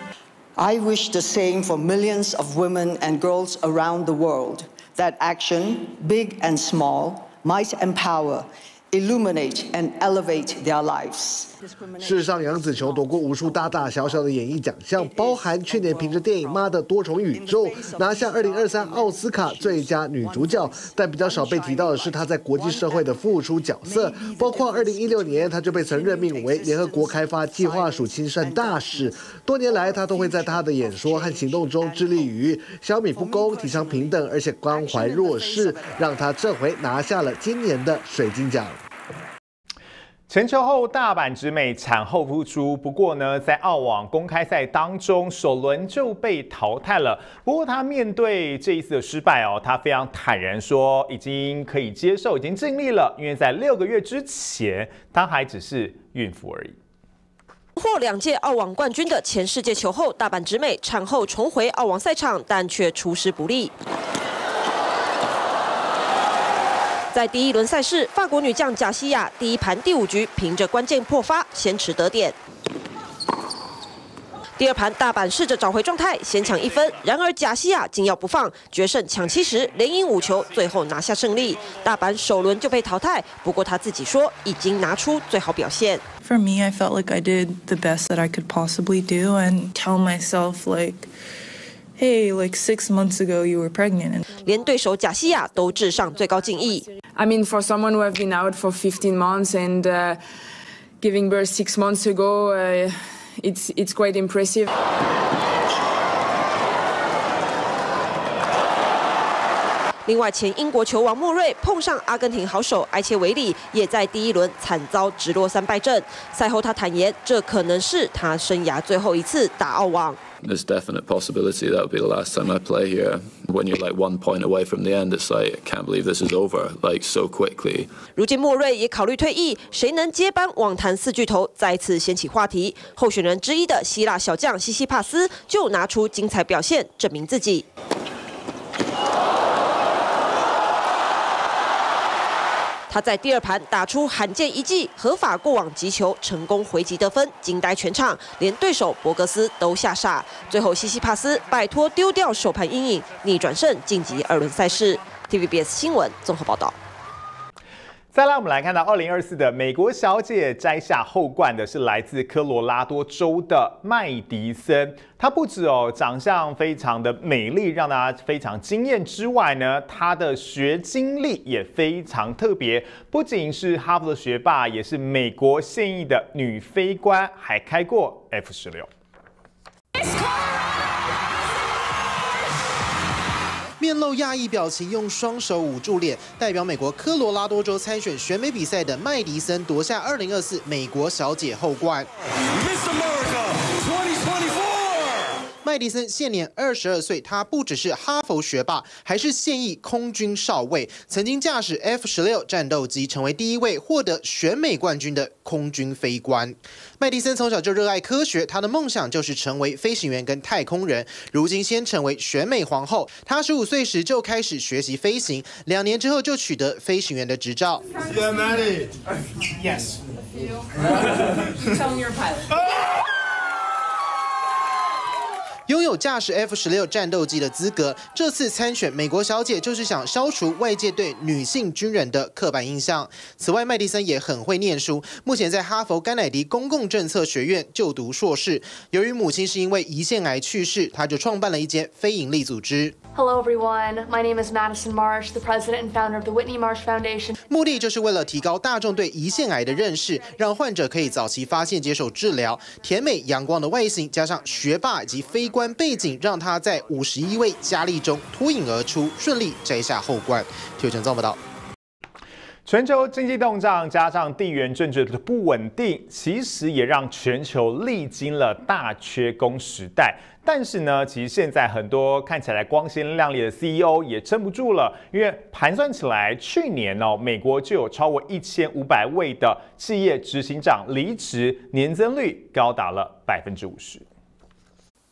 I wish the same for millions of women and girls around the world, that action, big and small, might empower, illuminate and elevate their lives. 事实上，杨紫琼夺过无数大大小小的演艺奖项，包含去年凭着电影《妈的多重宇宙》拿下二零二三奥斯卡最佳女主角。但比较少被提到的是她在国际社会的付出角色，包括二零一六年，她就被曾任命为联合国开发计划署亲善大使。多年来，她都会在她的演说和行动中致力于消弭不公、提倡平等，而且关怀弱势，让她这回拿下了今年的水晶奖。 全球后大阪直美产后复出，不过呢，在澳网公开赛当中，首轮就被淘汰了。不过他面对这一次的失败哦，他非常坦然说，已经可以接受，已经尽力了，因为在六个月之前，他还只是孕妇而已。 获两届澳网冠军的前世界球后大阪直美产后重回澳网赛场，但却出师不利。 在第一轮赛事，法国女将贾西亚第一盘第五局凭着关键破发先持得点。第二盘大阪试着找回状态，先抢一分，然而贾西亚紧咬不放，决胜抢七时，连赢五球，最后拿下胜利。大阪首轮就被淘汰，不过他自己说已经拿出最好表现。 For me, I felt like I did the best that I could possibly do, and tell myself like. Hey, like six months ago, you were pregnant. 连对手贾西亚都致上最高敬意。 I mean, for someone who have been out for fifteen months and uh, giving birth six months ago, uh, it's it's quite impressive. 另外，前英国球王莫瑞碰上阿根廷好手埃切维里，也在第一轮惨遭直落三败阵。赛后他坦言，这可能是他生涯最后一次打澳网。 There's definite possibility that will be the last time I play here. When you're like one point away from the end, it's like I can't believe this is over like so quickly. 如今莫瑞也考虑退役，谁能接班网坛四巨头再次掀起话题。候选人之一的希腊小将西西帕斯就拿出精彩表现证明自己。 他在第二盘打出罕见一记合法过网击球，成功回击得分，惊呆全场，连对手博格斯都吓傻。最后，西西帕斯摆脱丢掉首盘阴影，逆转胜晋级二轮赛事。T V B S 新闻综合报道。 再来，我们来看到二零二四的美国小姐摘下后冠的是来自科罗拉多州的麦迪森。她不止哦长相非常的美丽，让大家非常惊艳之外呢，她的学经历也非常特别。不仅是哈佛的学霸，也是美国现役的女飞官，还开过 F 十六。 面露讶异表情，用双手捂住脸，代表美国科罗拉多州参选选美比赛的麦迪森夺下二零二四美国小姐后冠。麦迪森现年二十二岁，他不只是哈佛学霸，还是现役空军少尉，曾经驾驶 F 十六战斗机，成为第一位获得选美冠军的空军飞官。麦迪森从小就热爱科学，他的梦想就是成为飞行员跟太空人。如今先成为选美皇后，他十五岁时就开始学习飞行，两年之后就取得飞行员的执照。 Yeah, Maddie. Yes. Tell me you're a pilot. 拥有驾驶 F 十六战斗机的资格，这次参选美国小姐就是想消除外界对女性军人的刻板印象。此外，麦迪森也很会念书，目前在哈佛甘乃迪公共政策学院就读硕士。由于母亲是因为胰腺癌去世，他就创办了一间非营利组织。 Hello everyone, my name is Madison Marsh, the president and founder of the Whitney Marsh Foundation. 目的就是为了提高大众对胰腺癌的认识，让患者可以早期发现、接受治疗。甜美阳光的外形，加上学霸以及飞官背景，让他在五十一位佳丽中脱颖而出，顺利摘下后冠。体育陈综报道。 全球经济动荡加上地缘政治的不稳定，其实也让全球历经了大缺工时代。但是呢，其实现在很多看起来光鲜亮丽的 C E O 也撑不住了，因为盘算起来，去年哦，美国就有超过一千五百位的企业执行长离职，年增率高达了百分之五十。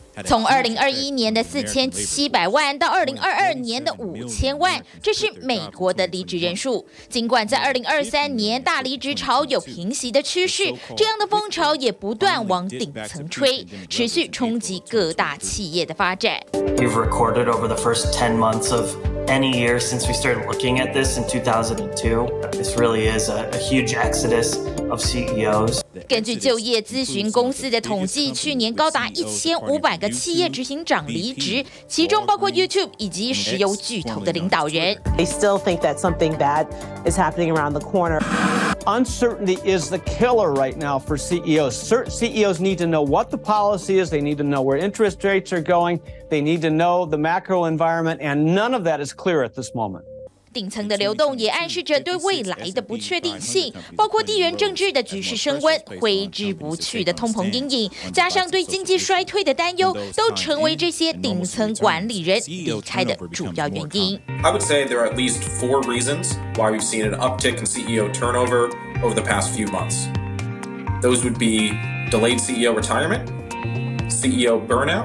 从二零二一年的四千七百万到二零二二年的五千万，这是美国的离职人数。尽管在二零二三年大离职潮有平息的趋势，这样的风潮也不断往顶层吹，持续冲击各大企业的发展。 We've recorded over the first ten months of any year since we started looking at this in two thousand two. This really is a, a huge exodus of C E Os. 根据就业咨询公司的统计，去年高达一千五百个企业执行长离职，其中包括 YouTube 以及石油巨头的领导人。 They still think that something bad is happening around the corner. Uncertainty is the killer right now for C E Os. C E Os need to know what the policy is. They need to know where interest rates are going. They need to know the macro environment, and none of that is clear at this moment. 顶层的流动也暗示着对未来的不确定性，包括地缘政治的局势升温、挥之不去的通膨阴影，加上对经济衰退的担忧，都成为这些顶层管理人离开的主要原因。 I would say there are at least four reasons why we've seen an uptick in C E O turnover over the past few months. Those would be delayed C E O retirement, C E O burnout,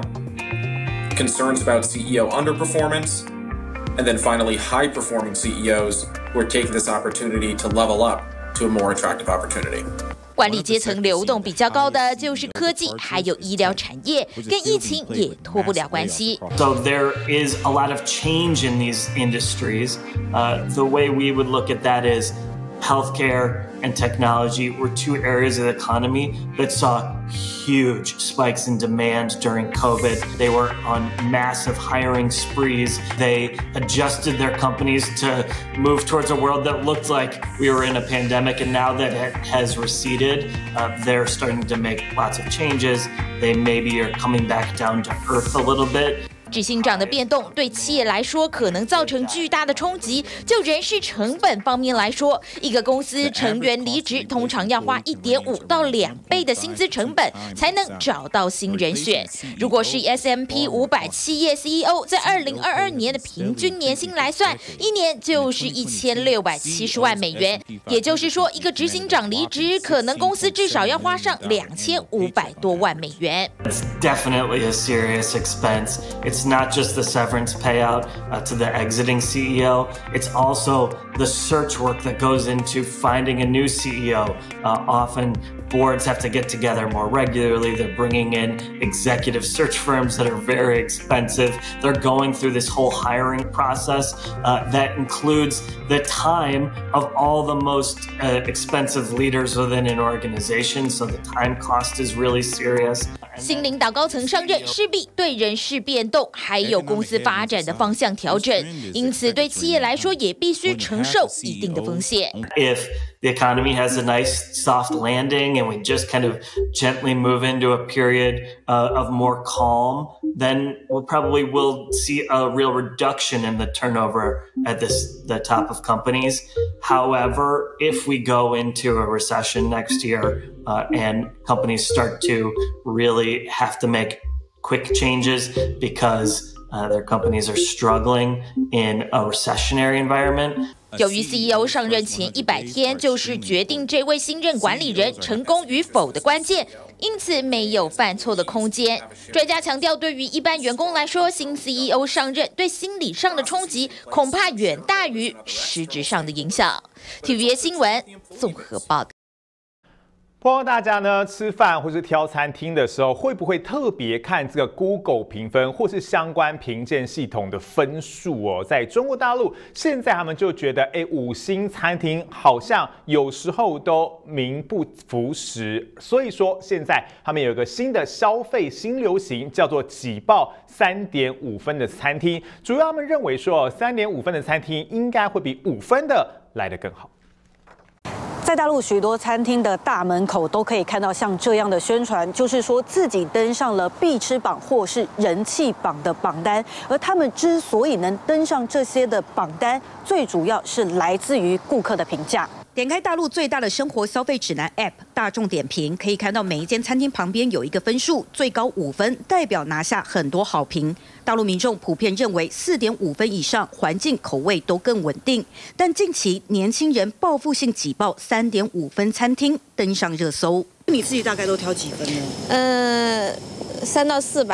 concerns about C E O underperformance, and then finally high-performing C E Os who are taking this opportunity to level up to a more attractive opportunity. 管理阶层流动比较高的就是科技，还有医疗产业，跟疫情也脱不了关系。 So there is a lot of change in these industries. Uh, the way we would look at that is healthcare and technology were two areas of the economy that saw huge spikes in demand during COVID. They were on massive hiring sprees. They adjusted their companies to move towards a world that looked like we were in a pandemic, and now that it has receded, uh, they're starting to make lots of changes. They maybe are coming back down to earth a little bit. 执行长的变动对企业来说可能造成巨大的冲击。就人事成本方面来说，一个公司成员离职通常要花一点五到两倍的薪资成本才能找到新人选。如果是 S M P 五百企业 C E O 在二零二二年的平均年薪来算，一年就是一千六百七十万美元。也就是说，一个执行长离职，可能公司至少要花上两千五百多万美元。 It's definitely a serious expense. It's not just the severance payout uh, to the exiting C E O. It's also the search work that goes into finding a new C E O. Uh, often boards have to get together more regularly. They're bringing in executive search firms that are very expensive. They're going through this whole hiring process uh, that includes the time of all the most uh, expensive leaders within an organization. So the time cost is really serious. 新领导高层上任，势必对人事变动还有公司发展的方向调整，因此对企业来说也必须承受一定的风险。 If the economy has a nice soft landing and we just kind of gently move into a period uh, of more calm, then we'll probably will see a real reduction in the turnover at this the top of companies. However, if we go into a recession next year uh, and companies start to really have to make quick changes because uh, their companies are struggling in a recessionary environment. 由于 C E O 上任前一百天就是决定这位新任管理人成功与否的关键，因此没有犯错的空间。专家强调，对于一般员工来说，新 C E O 上任对心理上的冲击恐怕远大于实质上的影响。T V B S 新闻综合报道。 不知道大家呢吃饭或是挑餐厅的时候，会不会特别看这个 Google 评分或是相关评鉴系统的分数哦？在中国大陆，现在他们就觉得，哎，五星餐厅好像有时候都名不符实，所以说现在他们有一个新的消费新流行，叫做挤爆三点五分的餐厅。主要他们认为说，三点五分的餐厅应该会比五分的来得更好。 在大陆许多餐厅的大门口都可以看到像这样的宣传，就是说自己登上了必吃榜或是人气榜的榜单。而他们之所以能登上这些的榜单，最主要是来自于顾客的评价。点开大陆最大的生活消费指南 App 大众点评，可以看到每一间餐厅旁边有一个分数，最高五分，代表拿下很多好评。大陆民众普遍认为四点五分以上，环境口味都更稳定。但近期年轻人报复性挤爆三点五分餐厅登上热搜。你自己大概都挑几分呢？ 呃，三到四吧。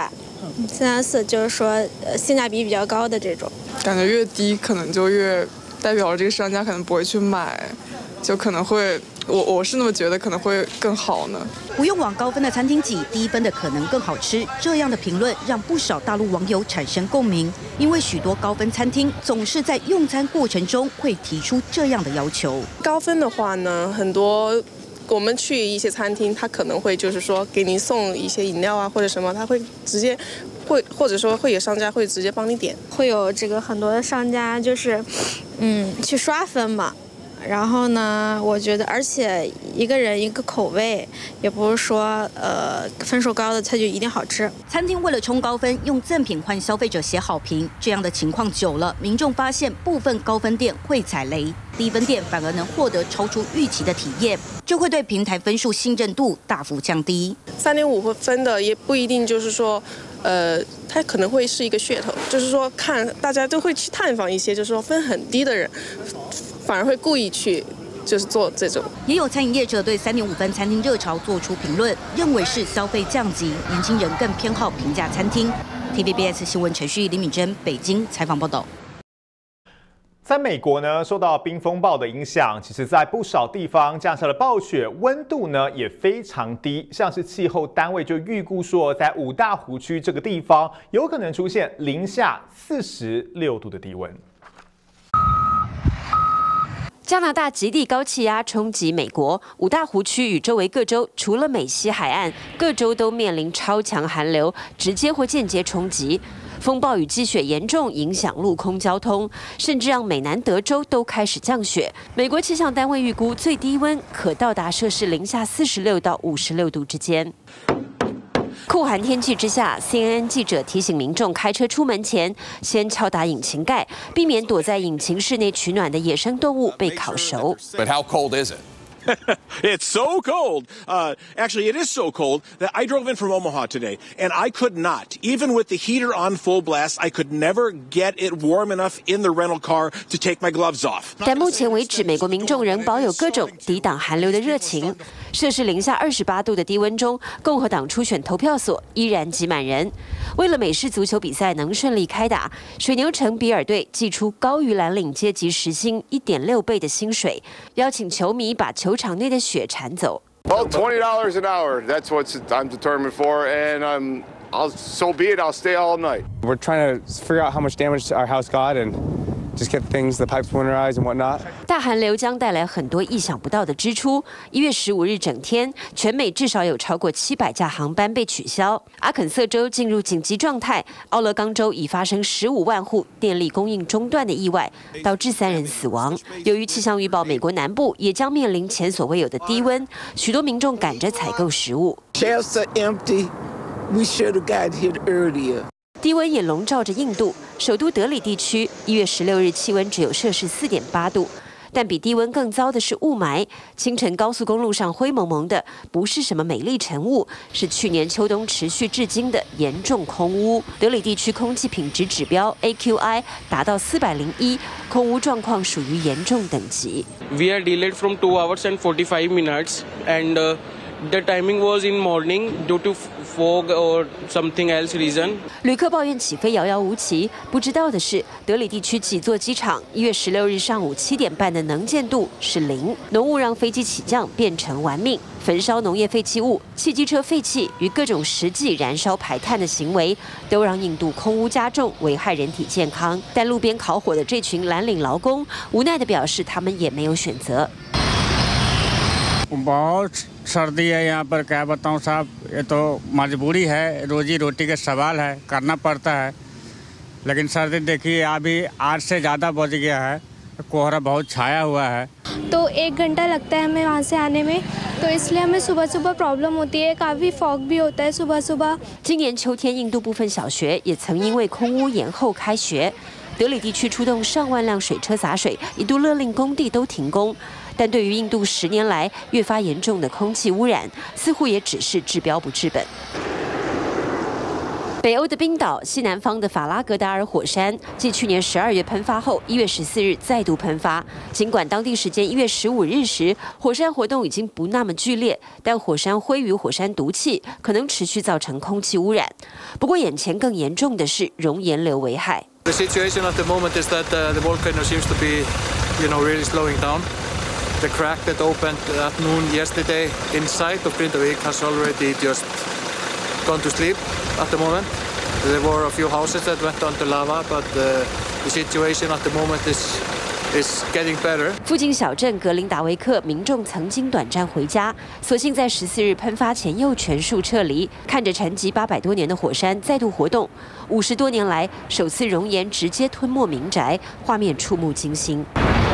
三加四就是说，呃，性价比比较高的这种。 感觉越低，可能就越代表了这个商家可能不会去买，就可能会，我我是那么觉得，可能会更好呢。 不用往高分的餐厅挤，低分的可能更好吃。这样的评论让不少大陆网友产生共鸣，因为许多高分餐厅总是在用餐过程中会提出这样的要求。 高分的话呢，很多。我们去一些餐厅，他可能会就是说给您送一些饮料啊或者什么，他会直接会或者说会有商家会直接帮你点， 会有这个很多的商家就是嗯去刷分嘛。然后呢，我觉得，而且一个人一个口味，也不是说呃分数高的它就一定好吃。 餐厅为了冲高分，用赠品换消费者写好评，这样的情况久了，民众发现部分高分店会踩雷，低分店反而能获得超出预期的体验，就会对平台分数信任度大幅降低。 三点五分的也不一定就是说。呃，它可能会是一个噱头，就是说看大家都会去探访一些，就是说分很低的人，反而会故意去就是做这种。 也有餐饮业者对三点五分餐厅热潮做出评论，认为是消费降级，年轻人更偏好平价餐厅。T V B S 新闻程序李敏珍北京采访报道。 在美国呢，受到冰风暴的影响，其实在不少地方降下了暴雪，温度呢也非常低。像是气候单位就预估说，在五大湖区这个地方，有可能出现零下四十六度的低温。 加拿大极地高气压冲击美国，五大湖区与周围各州，除了美西海岸，各州都面临超强寒流，直接或间接冲击。风暴与积雪严重影响陆空交通，甚至让美南德州都开始降雪。美国气象单位预估最低温可到达摄氏零下四十六到五十六度之间。酷寒天气之下 ，C N N 记者提醒民众开车出门前先敲打引擎盖，避免躲在引擎室内取暖的野生动物被烤熟。 But how cold is it? It's so cold. Uh, actually, it is so cold that I drove in from Omaha today, and I could not, even with the heater on full blast, I could never get it warm enough in the rental car to take my gloves off. 但目前为止，美国民众仍保有各种抵挡寒流的热情。摄氏零下二十八度的低温中，共和党初选投票所依然挤满人。为了美式足球比赛能顺利开打，水牛城比尔队祭出高于蓝领阶级时薪一点六倍的薪水，邀请球迷把球场内的雪铲走。 Well, twenty dollars an hour. That's what I'm determined for, and I'm, I'll, so be it. I'll stay all night. We're trying to figure out how much damage our house got and just get things, the pipes winterized and whatnot. 大寒流将带来很多意想不到的支出。一月十五日整天，全美至少有超过七百架航班被取消。阿肯色州进入紧急状态，奥勒冈州已发生十五万户电力供应中断的意外，导致三人死亡。由于气象预报，美国南部也将面临前所未有的低温，许多民众赶着采购食物。 Shelves are empty. We should have got here earlier. 低温也笼罩着印度首都德里地区，一月十六日气温只有摄氏四点八度。但比低温更糟的是雾霾，清晨高速公路上灰蒙蒙的，不是什么美丽晨雾，是去年秋冬持续至今的严重空污。德里地区空气品质指标 A Q I 达到四百零一，空污状况属于严重等级。 We are delayed from two hours and forty-five minutes, and uh, the timing was in morning due to fog or something else reason. 旅客抱怨起飞遥遥无期，不知道的是，德里地区几座机场一月十六日上午七点半的能见度是零，浓雾让飞机起降变成玩命。焚烧农业废弃物、汽机车废气与各种实际燃烧排碳的行为，都让印度空污加重，危害人体健康。但路边烤火的这群蓝领劳工，无奈地表示，他们也没有选择。 बहुत सर्दी है यहाँ पर, क्या बताऊँ साहब, ये तो मजबूरी है, रोजी रोटी का सवाल है, करना पड़ता है। लेकिन सर्दी देखिए अभी आठ से ज़्यादा बज गया है, कोहरा बहुत छाया हुआ है। तो एक घंटा लगता है हमें वहाँ से आने में, तो इसलिए हमें सुबह सुबह प्रॉब्लम होती है, काफ़ी फॉग भी होता है सुबह सुबह। 今年秋天，印度部分小学也曾因为空污延后开学。德里地区出动上万辆水车洒水，一度勒令工地都停工。但对于印度十年来越发严重的空气污染，似乎也只是治标不治本。 北欧的冰岛，西南方的法拉格达尔火山，继去年十二月喷发后，一月十四日再度喷发。尽管当地时间一月十五日时，火山活动已经不那么剧烈，但火山灰与火山毒气可能持续造成空气污染。不过，眼前更严重的是熔岩流危害。 The situation at the moment is that uh, the volcano seems to be, you know, really slowing down. The crack that opened at noon yesterday inside of Grindavik has already just gone to sleep at the moment. There were a few houses that went onto lava, but uh, the situation at the moment is is getting better. 附近小镇格林达维克民众曾经短暂回家，所幸在十四日喷发前又全数撤离。看着沉寂八百多年的火山再度活动，五十多年来首次熔岩直接吞没民宅，画面触目惊心。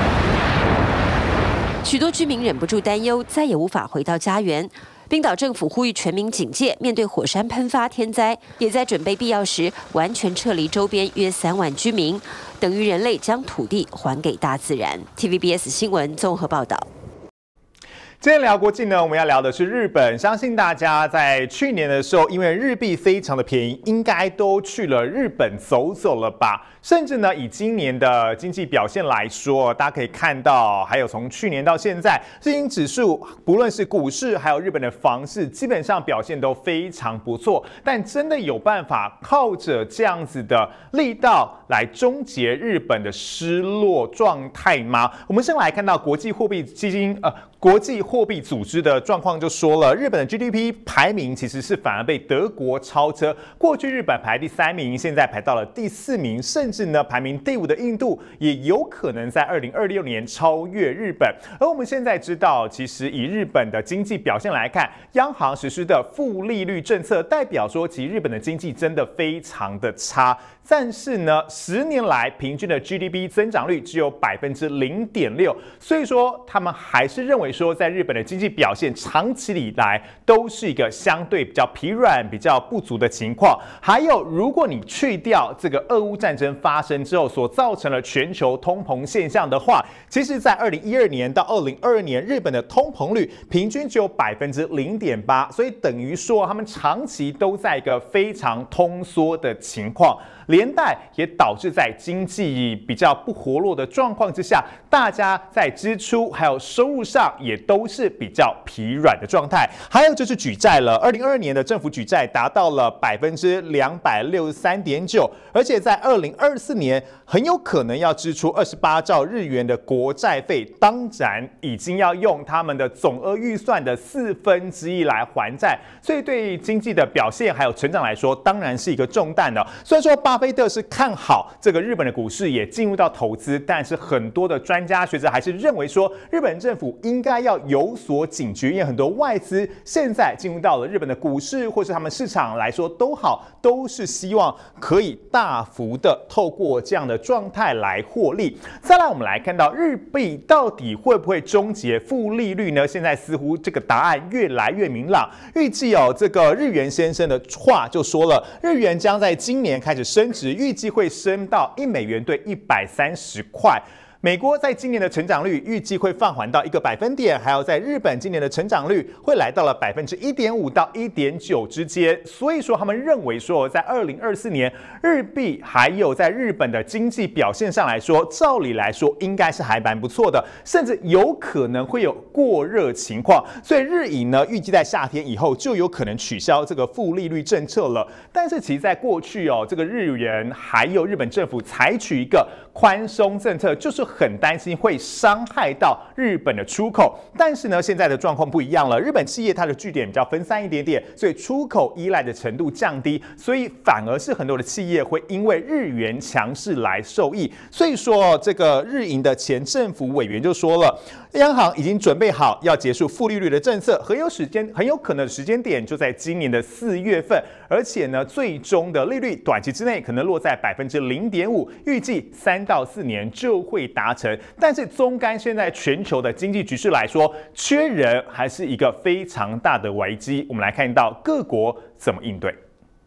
许多居民忍不住担忧，再也无法回到家园。冰岛政府呼吁全民警戒，面对火山喷发天灾，也在准备必要时完全撤离周边约三万居民，等于人类将土地还给大自然。T V B S 新闻综合报道。 今天聊国际呢，我们要聊的是日本。相信大家在去年的时候，因为日币非常的便宜，应该都去了日本走走了吧？甚至呢，以今年的经济表现来说，大家可以看到，还有从去年到现在，日经指数不论是股市还有日本的房市，基本上表现都非常不错。但真的有办法靠着这样子的力道来终结日本的失落状态吗？我们先来看到国际货币基金呃。国际货币组织的状况就说了，日本的 G D P 排名其实是反而被德国超车。过去日本排第三名，现在排到了第四名，甚至呢排名第五的印度也有可能在二零二六年超越日本。而我们现在知道，其实以日本的经济表现来看，央行实施的负利率政策，代表说其实日本的经济真的非常的差。但是呢，十年来平均的 G D P 增长率只有百分之零点六，所以说他们还是认为说，在日本的经济表现长期以来都是一个相对比较疲软、比较不足的情况。还有，如果你去掉这个俄乌战争发生之后所造成了全球通膨现象的话，其实在二零一二年到二零二二年，日本的通膨率平均只有百分之零点八，所以等于说他们长期都在一个非常通缩的情况。连带也导致在经济比较不活络的状况之下，大家在支出还有收入上也都是比较疲软的状态。还有就是举债了，二零二二年的政府举债达到了百分之两百六十三点九，而且在二零二四年很有可能要支出二十八兆日元的国债费，当然已经要用他们的总额预算的四分之一来还债，所以对经济的表现还有成长来说，当然是一个重担的。虽然说巴菲特是看好这个日本的股市也进入到投资，但是很多的专家学者还是认为说，日本政府应该要有所警觉，因为很多外资现在进入到了日本的股市或是他们市场来说都好，都是希望可以大幅的透过这样的状态来获利。再来，我们来看到日币到底会不会终结负利率呢？现在似乎这个答案越来越明朗。预计哦，这个日元先生的话就说了，日元将在今年开始升值，预计会升到一美元兑一百三十块。美国在今年的成长率预计会放缓到一个百分点，还有在日本今年的成长率会来到了百分之一点五到一点九之间。所以说，他们认为说，在二零二四年日币还有在日本的经济表现上来说，照理来说应该是还蛮不错的，甚至有可能会有过热情况。所以日银呢，预计在夏天以后就有可能取消这个负利率政策了。但是其实在过去哦，这个日元还有日本政府采取一个宽松政策，就是很担心会伤害到日本的出口。但是呢，现在的状况不一样了，日本企业它的据点比较分散一点点，所以出口依赖的程度降低，所以反而是很多的企业会因为日元强势来受益。所以说，这个日银的前政府委员就说了，央行已经准备好要结束负利率的政策，很有时间，很有可能的时间点就在今年的四月份，而且呢，最终的利率短期之内可能落在百分之零点五，预计三到四年就会达成。但是纵观现在全球的经济局势来说，缺人还是一个非常大的危机。我们来看到各国怎么应对。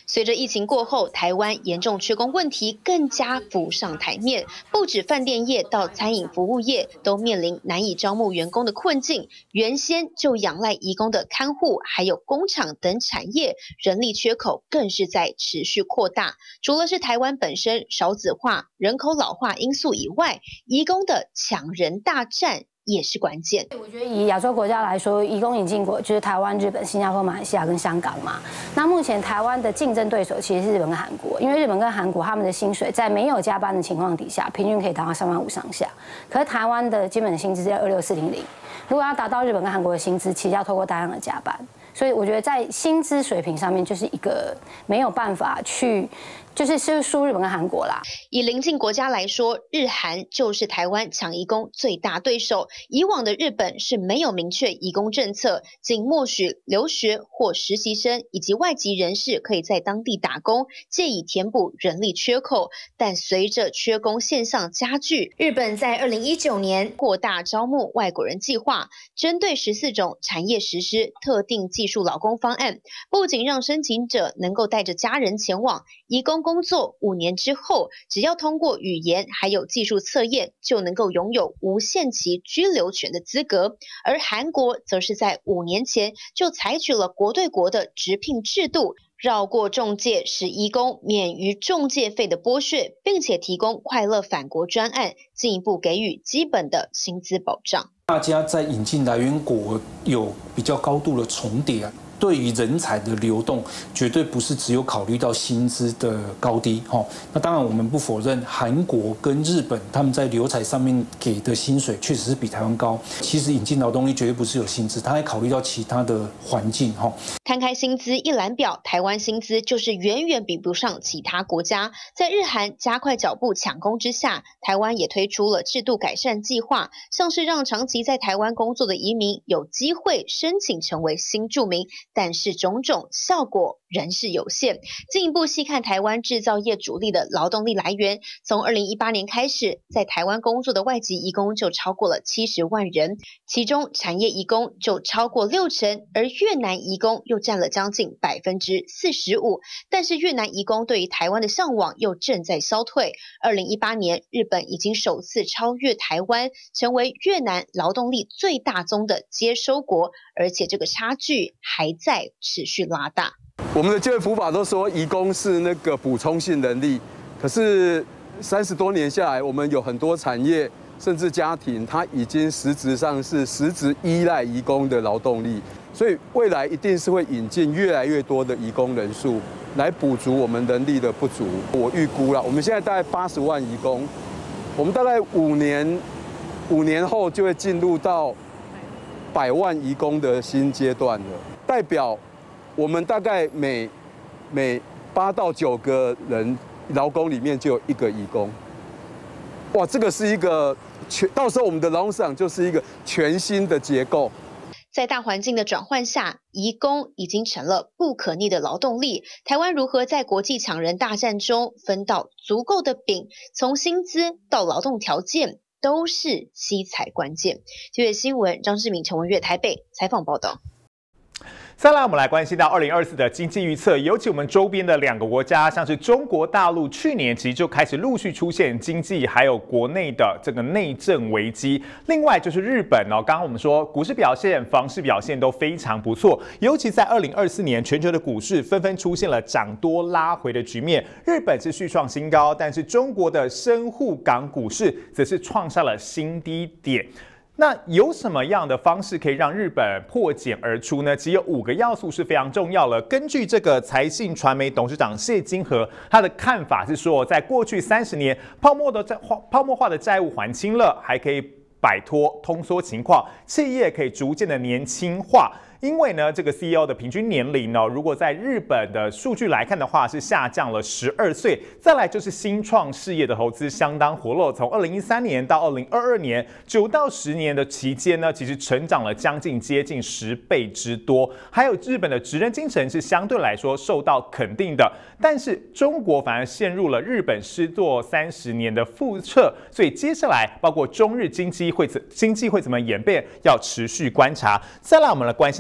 随着疫情过后，台湾严重缺工问题更加浮上台面，不止饭店业到餐饮服务业都面临难以招募员工的困境。原先就仰赖移工的看护，还有工厂等产业，人力缺口更是在持续扩大。除了是台湾本身少子化、人口老化因素以外，移工的抢人大战也是关键。 我觉得以亚洲国家来说，移工引进国就是台湾、日本、新加坡、马来西亚跟香港嘛。那目前台湾的竞争对手其实是日本跟韩国，因为日本跟韩国他们的薪水在没有加班的情况底下，平均可以达到三万五上下。可是台湾的基本薪资在二六四零零，如果要达到日本跟韩国的薪资，其实要透过大量的加班。所以我觉得在薪资水平上面，就是一个没有办法去。就是是输日本跟韩国啦。 以邻近国家来说，日韩就是台湾抢移工最大对手。以往的日本是没有明确移工政策，仅默许留学或实习生以及外籍人士可以在当地打工，借以填补人力缺口。但随着缺工现象加剧，日本在二零一九年扩大招募外国人计划，针对十四种产业实施特定技术劳工方案，不仅让申请者能够带着家人前往，移工工作五年之后，只要通过语言还有技术测验，就能够拥有无限期居留权的资格。而韩国则是在五年前就采取了国对国的直聘制度，绕过中介，使移工免于中介费的剥削，并且提供快乐返国专案，进一步给予基本的薪资保障。 大家在引进来源国有比较高度的重叠啊。对于人才的流动，绝对不是只有考虑到薪资的高低哈。那当然，我们不否认韩国跟日本他们在留才上面给的薪水确实是比台湾高。其实引进劳动力绝对不是有薪资，他还考虑到其他的环境哈。 摊开薪资一览表，台湾薪资就是远远比不上其他国家。在日韩加快脚步抢工之下，台湾也推出了制度改善计划，像是让长期在台湾工作的移民有机会申请成为新住民。但是种种效果仍是有限。进一步细看台湾制造业主力的劳动力来源，从二零一八年开始，在台湾工作的外籍移工就超过了七十万人，其中产业移工就超过六成，而越南移工又占了将近百分之四十五。但是越南移工对于台湾的向往又正在消退。二零一八年，日本已经首次超越台湾，成为越南劳动力最大宗的接收国，而且这个差距还在持续拉大。 我们的就业福法都说移工是那个补充性人力，可是三十多年下来，我们有很多产业甚至家庭，它已经实质上是实质依赖移工的劳动力，所以未来一定是会引进越来越多的移工人数来补足我们人力的不足。我预估了，我们现在大概八十万移工，我们大概五年五年后就会进入到百万移工的新阶段了，代表我们大概每每八到九个人劳工里面就有一个移工。哇，这个是一个全，到时候我们的劳动市场就是一个全新的结构。 在大环境的转换下，移工已经成了不可逆的劳动力。台湾如何在国际抢人大战中分到足够的饼，从薪资到劳动条件，都是惜才关键。九月新闻，张志明、陈文月台北采访报道。 再来，我们来关心到二零二四的经济预测，尤其我们周边的两个国家，像是中国大陆，去年其实就开始陆续出现经济还有国内的这个内政危机。另外就是日本哦，刚刚我们说股市表现、房市表现都非常不错，尤其在二零二四年，全球的股市纷纷出现了涨多拉回的局面。日本是续创新高，但是中国的深沪港股市则是创下了新低点。那有什么样的方式可以让日本破茧而出呢？其实有五个要素是非常重要的。根据这个财信传媒董事长谢金河，他的看法是说，在过去三十年，泡沫的债泡沫化的债务还清了，还可以摆脱通缩情况，企业可以逐渐的年轻化。因为呢，这个 C E O 的平均年龄呢，如果在日本的数据来看的话，是下降了十二岁。再来就是新创事业的投资相当活络，从二零一三年到二零二二年，九到十年的期间呢，其实成长了将近接近十倍之多。还有日本的职人精神是相对来说受到肯定的，但是中国反而陷入了日本失作三十年的覆辙，所以接下来包括中日经济会经济会怎么演变，要持续观察。再来，我们来关心到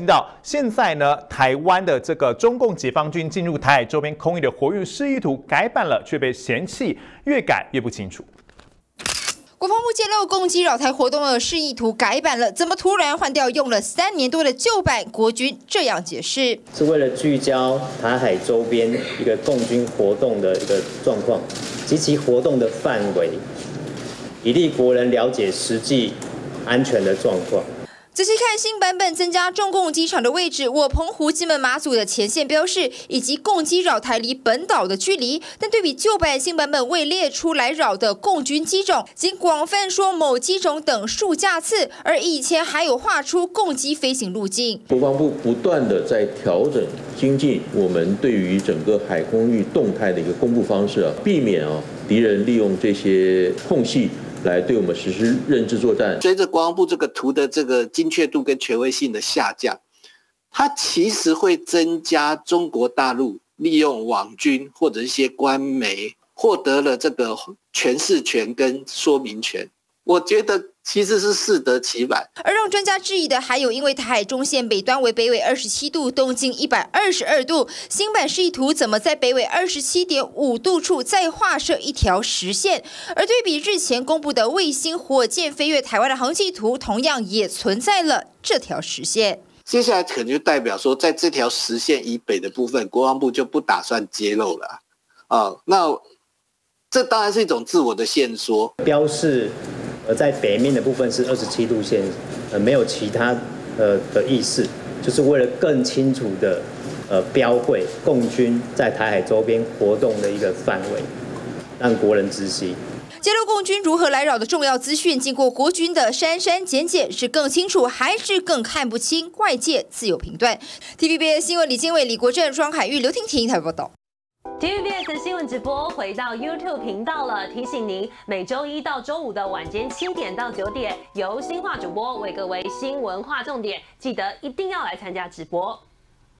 道，现在呢，台湾的这个中共解放军进入台海周边空域的活跃示意图改版了，却被嫌弃越改越不清楚。 国防部揭露攻击扰台活动的示意图改版了，怎么突然换掉用了三年多的旧版？国军这样解释： 是为了聚焦台海周边一个共军活动的一个状况及其活动的范围，以利国人了解实际安全的状况。 仔细看新版本，增加中共机场的位置，我澎湖、金门、马祖的前线标示，以及共机扰台离本岛的距离。但对比旧版，新版本未列出来扰的共军机种，仅广泛说某机种等数架次，而以前还有画出共机飞行路径。 国防部不断的在调整精进我们对于整个海空域动态的一个公布方式啊，避免啊敌人利用这些空隙。 来对我们实施认知作战。 随着国防部这个图的这个精确度跟权威性的下降，它其实会增加中国大陆利用网军或者一些官媒获得了这个诠释权跟说明权。我觉得其实是适得其反。 而让专家质疑的还有，因为台海中线北端为北纬二十七度，东经一百二十二度，新版示意图怎么在北纬二十七点五度处再画设一条实线？而对比日前公布的卫星火箭飞越台湾的航迹图，同样也存在了这条实线。 接下来可能就代表说，在这条实线以北的部分，国防部就不打算揭露了啊、呃。那这当然是一种自我的限缩， 标示。 而在北面的部分是二十七度线，呃，没有其他呃的意思，就是为了更清楚的呃标会共军在台海周边活动的一个范围，让国人知悉。 揭露共军如何来扰的重要资讯，经过国军的删删减减，是更清楚还是更看不清？外界自有评断。T V B S 新闻李经纬、李国正、庄凯玉、刘婷婷台报道。 T V B S 新闻直播回到 YouTube 频道了，提醒您每周一到周五的晚间七点到九点，由新化主播为各位新闻划重点，记得一定要来参加直播。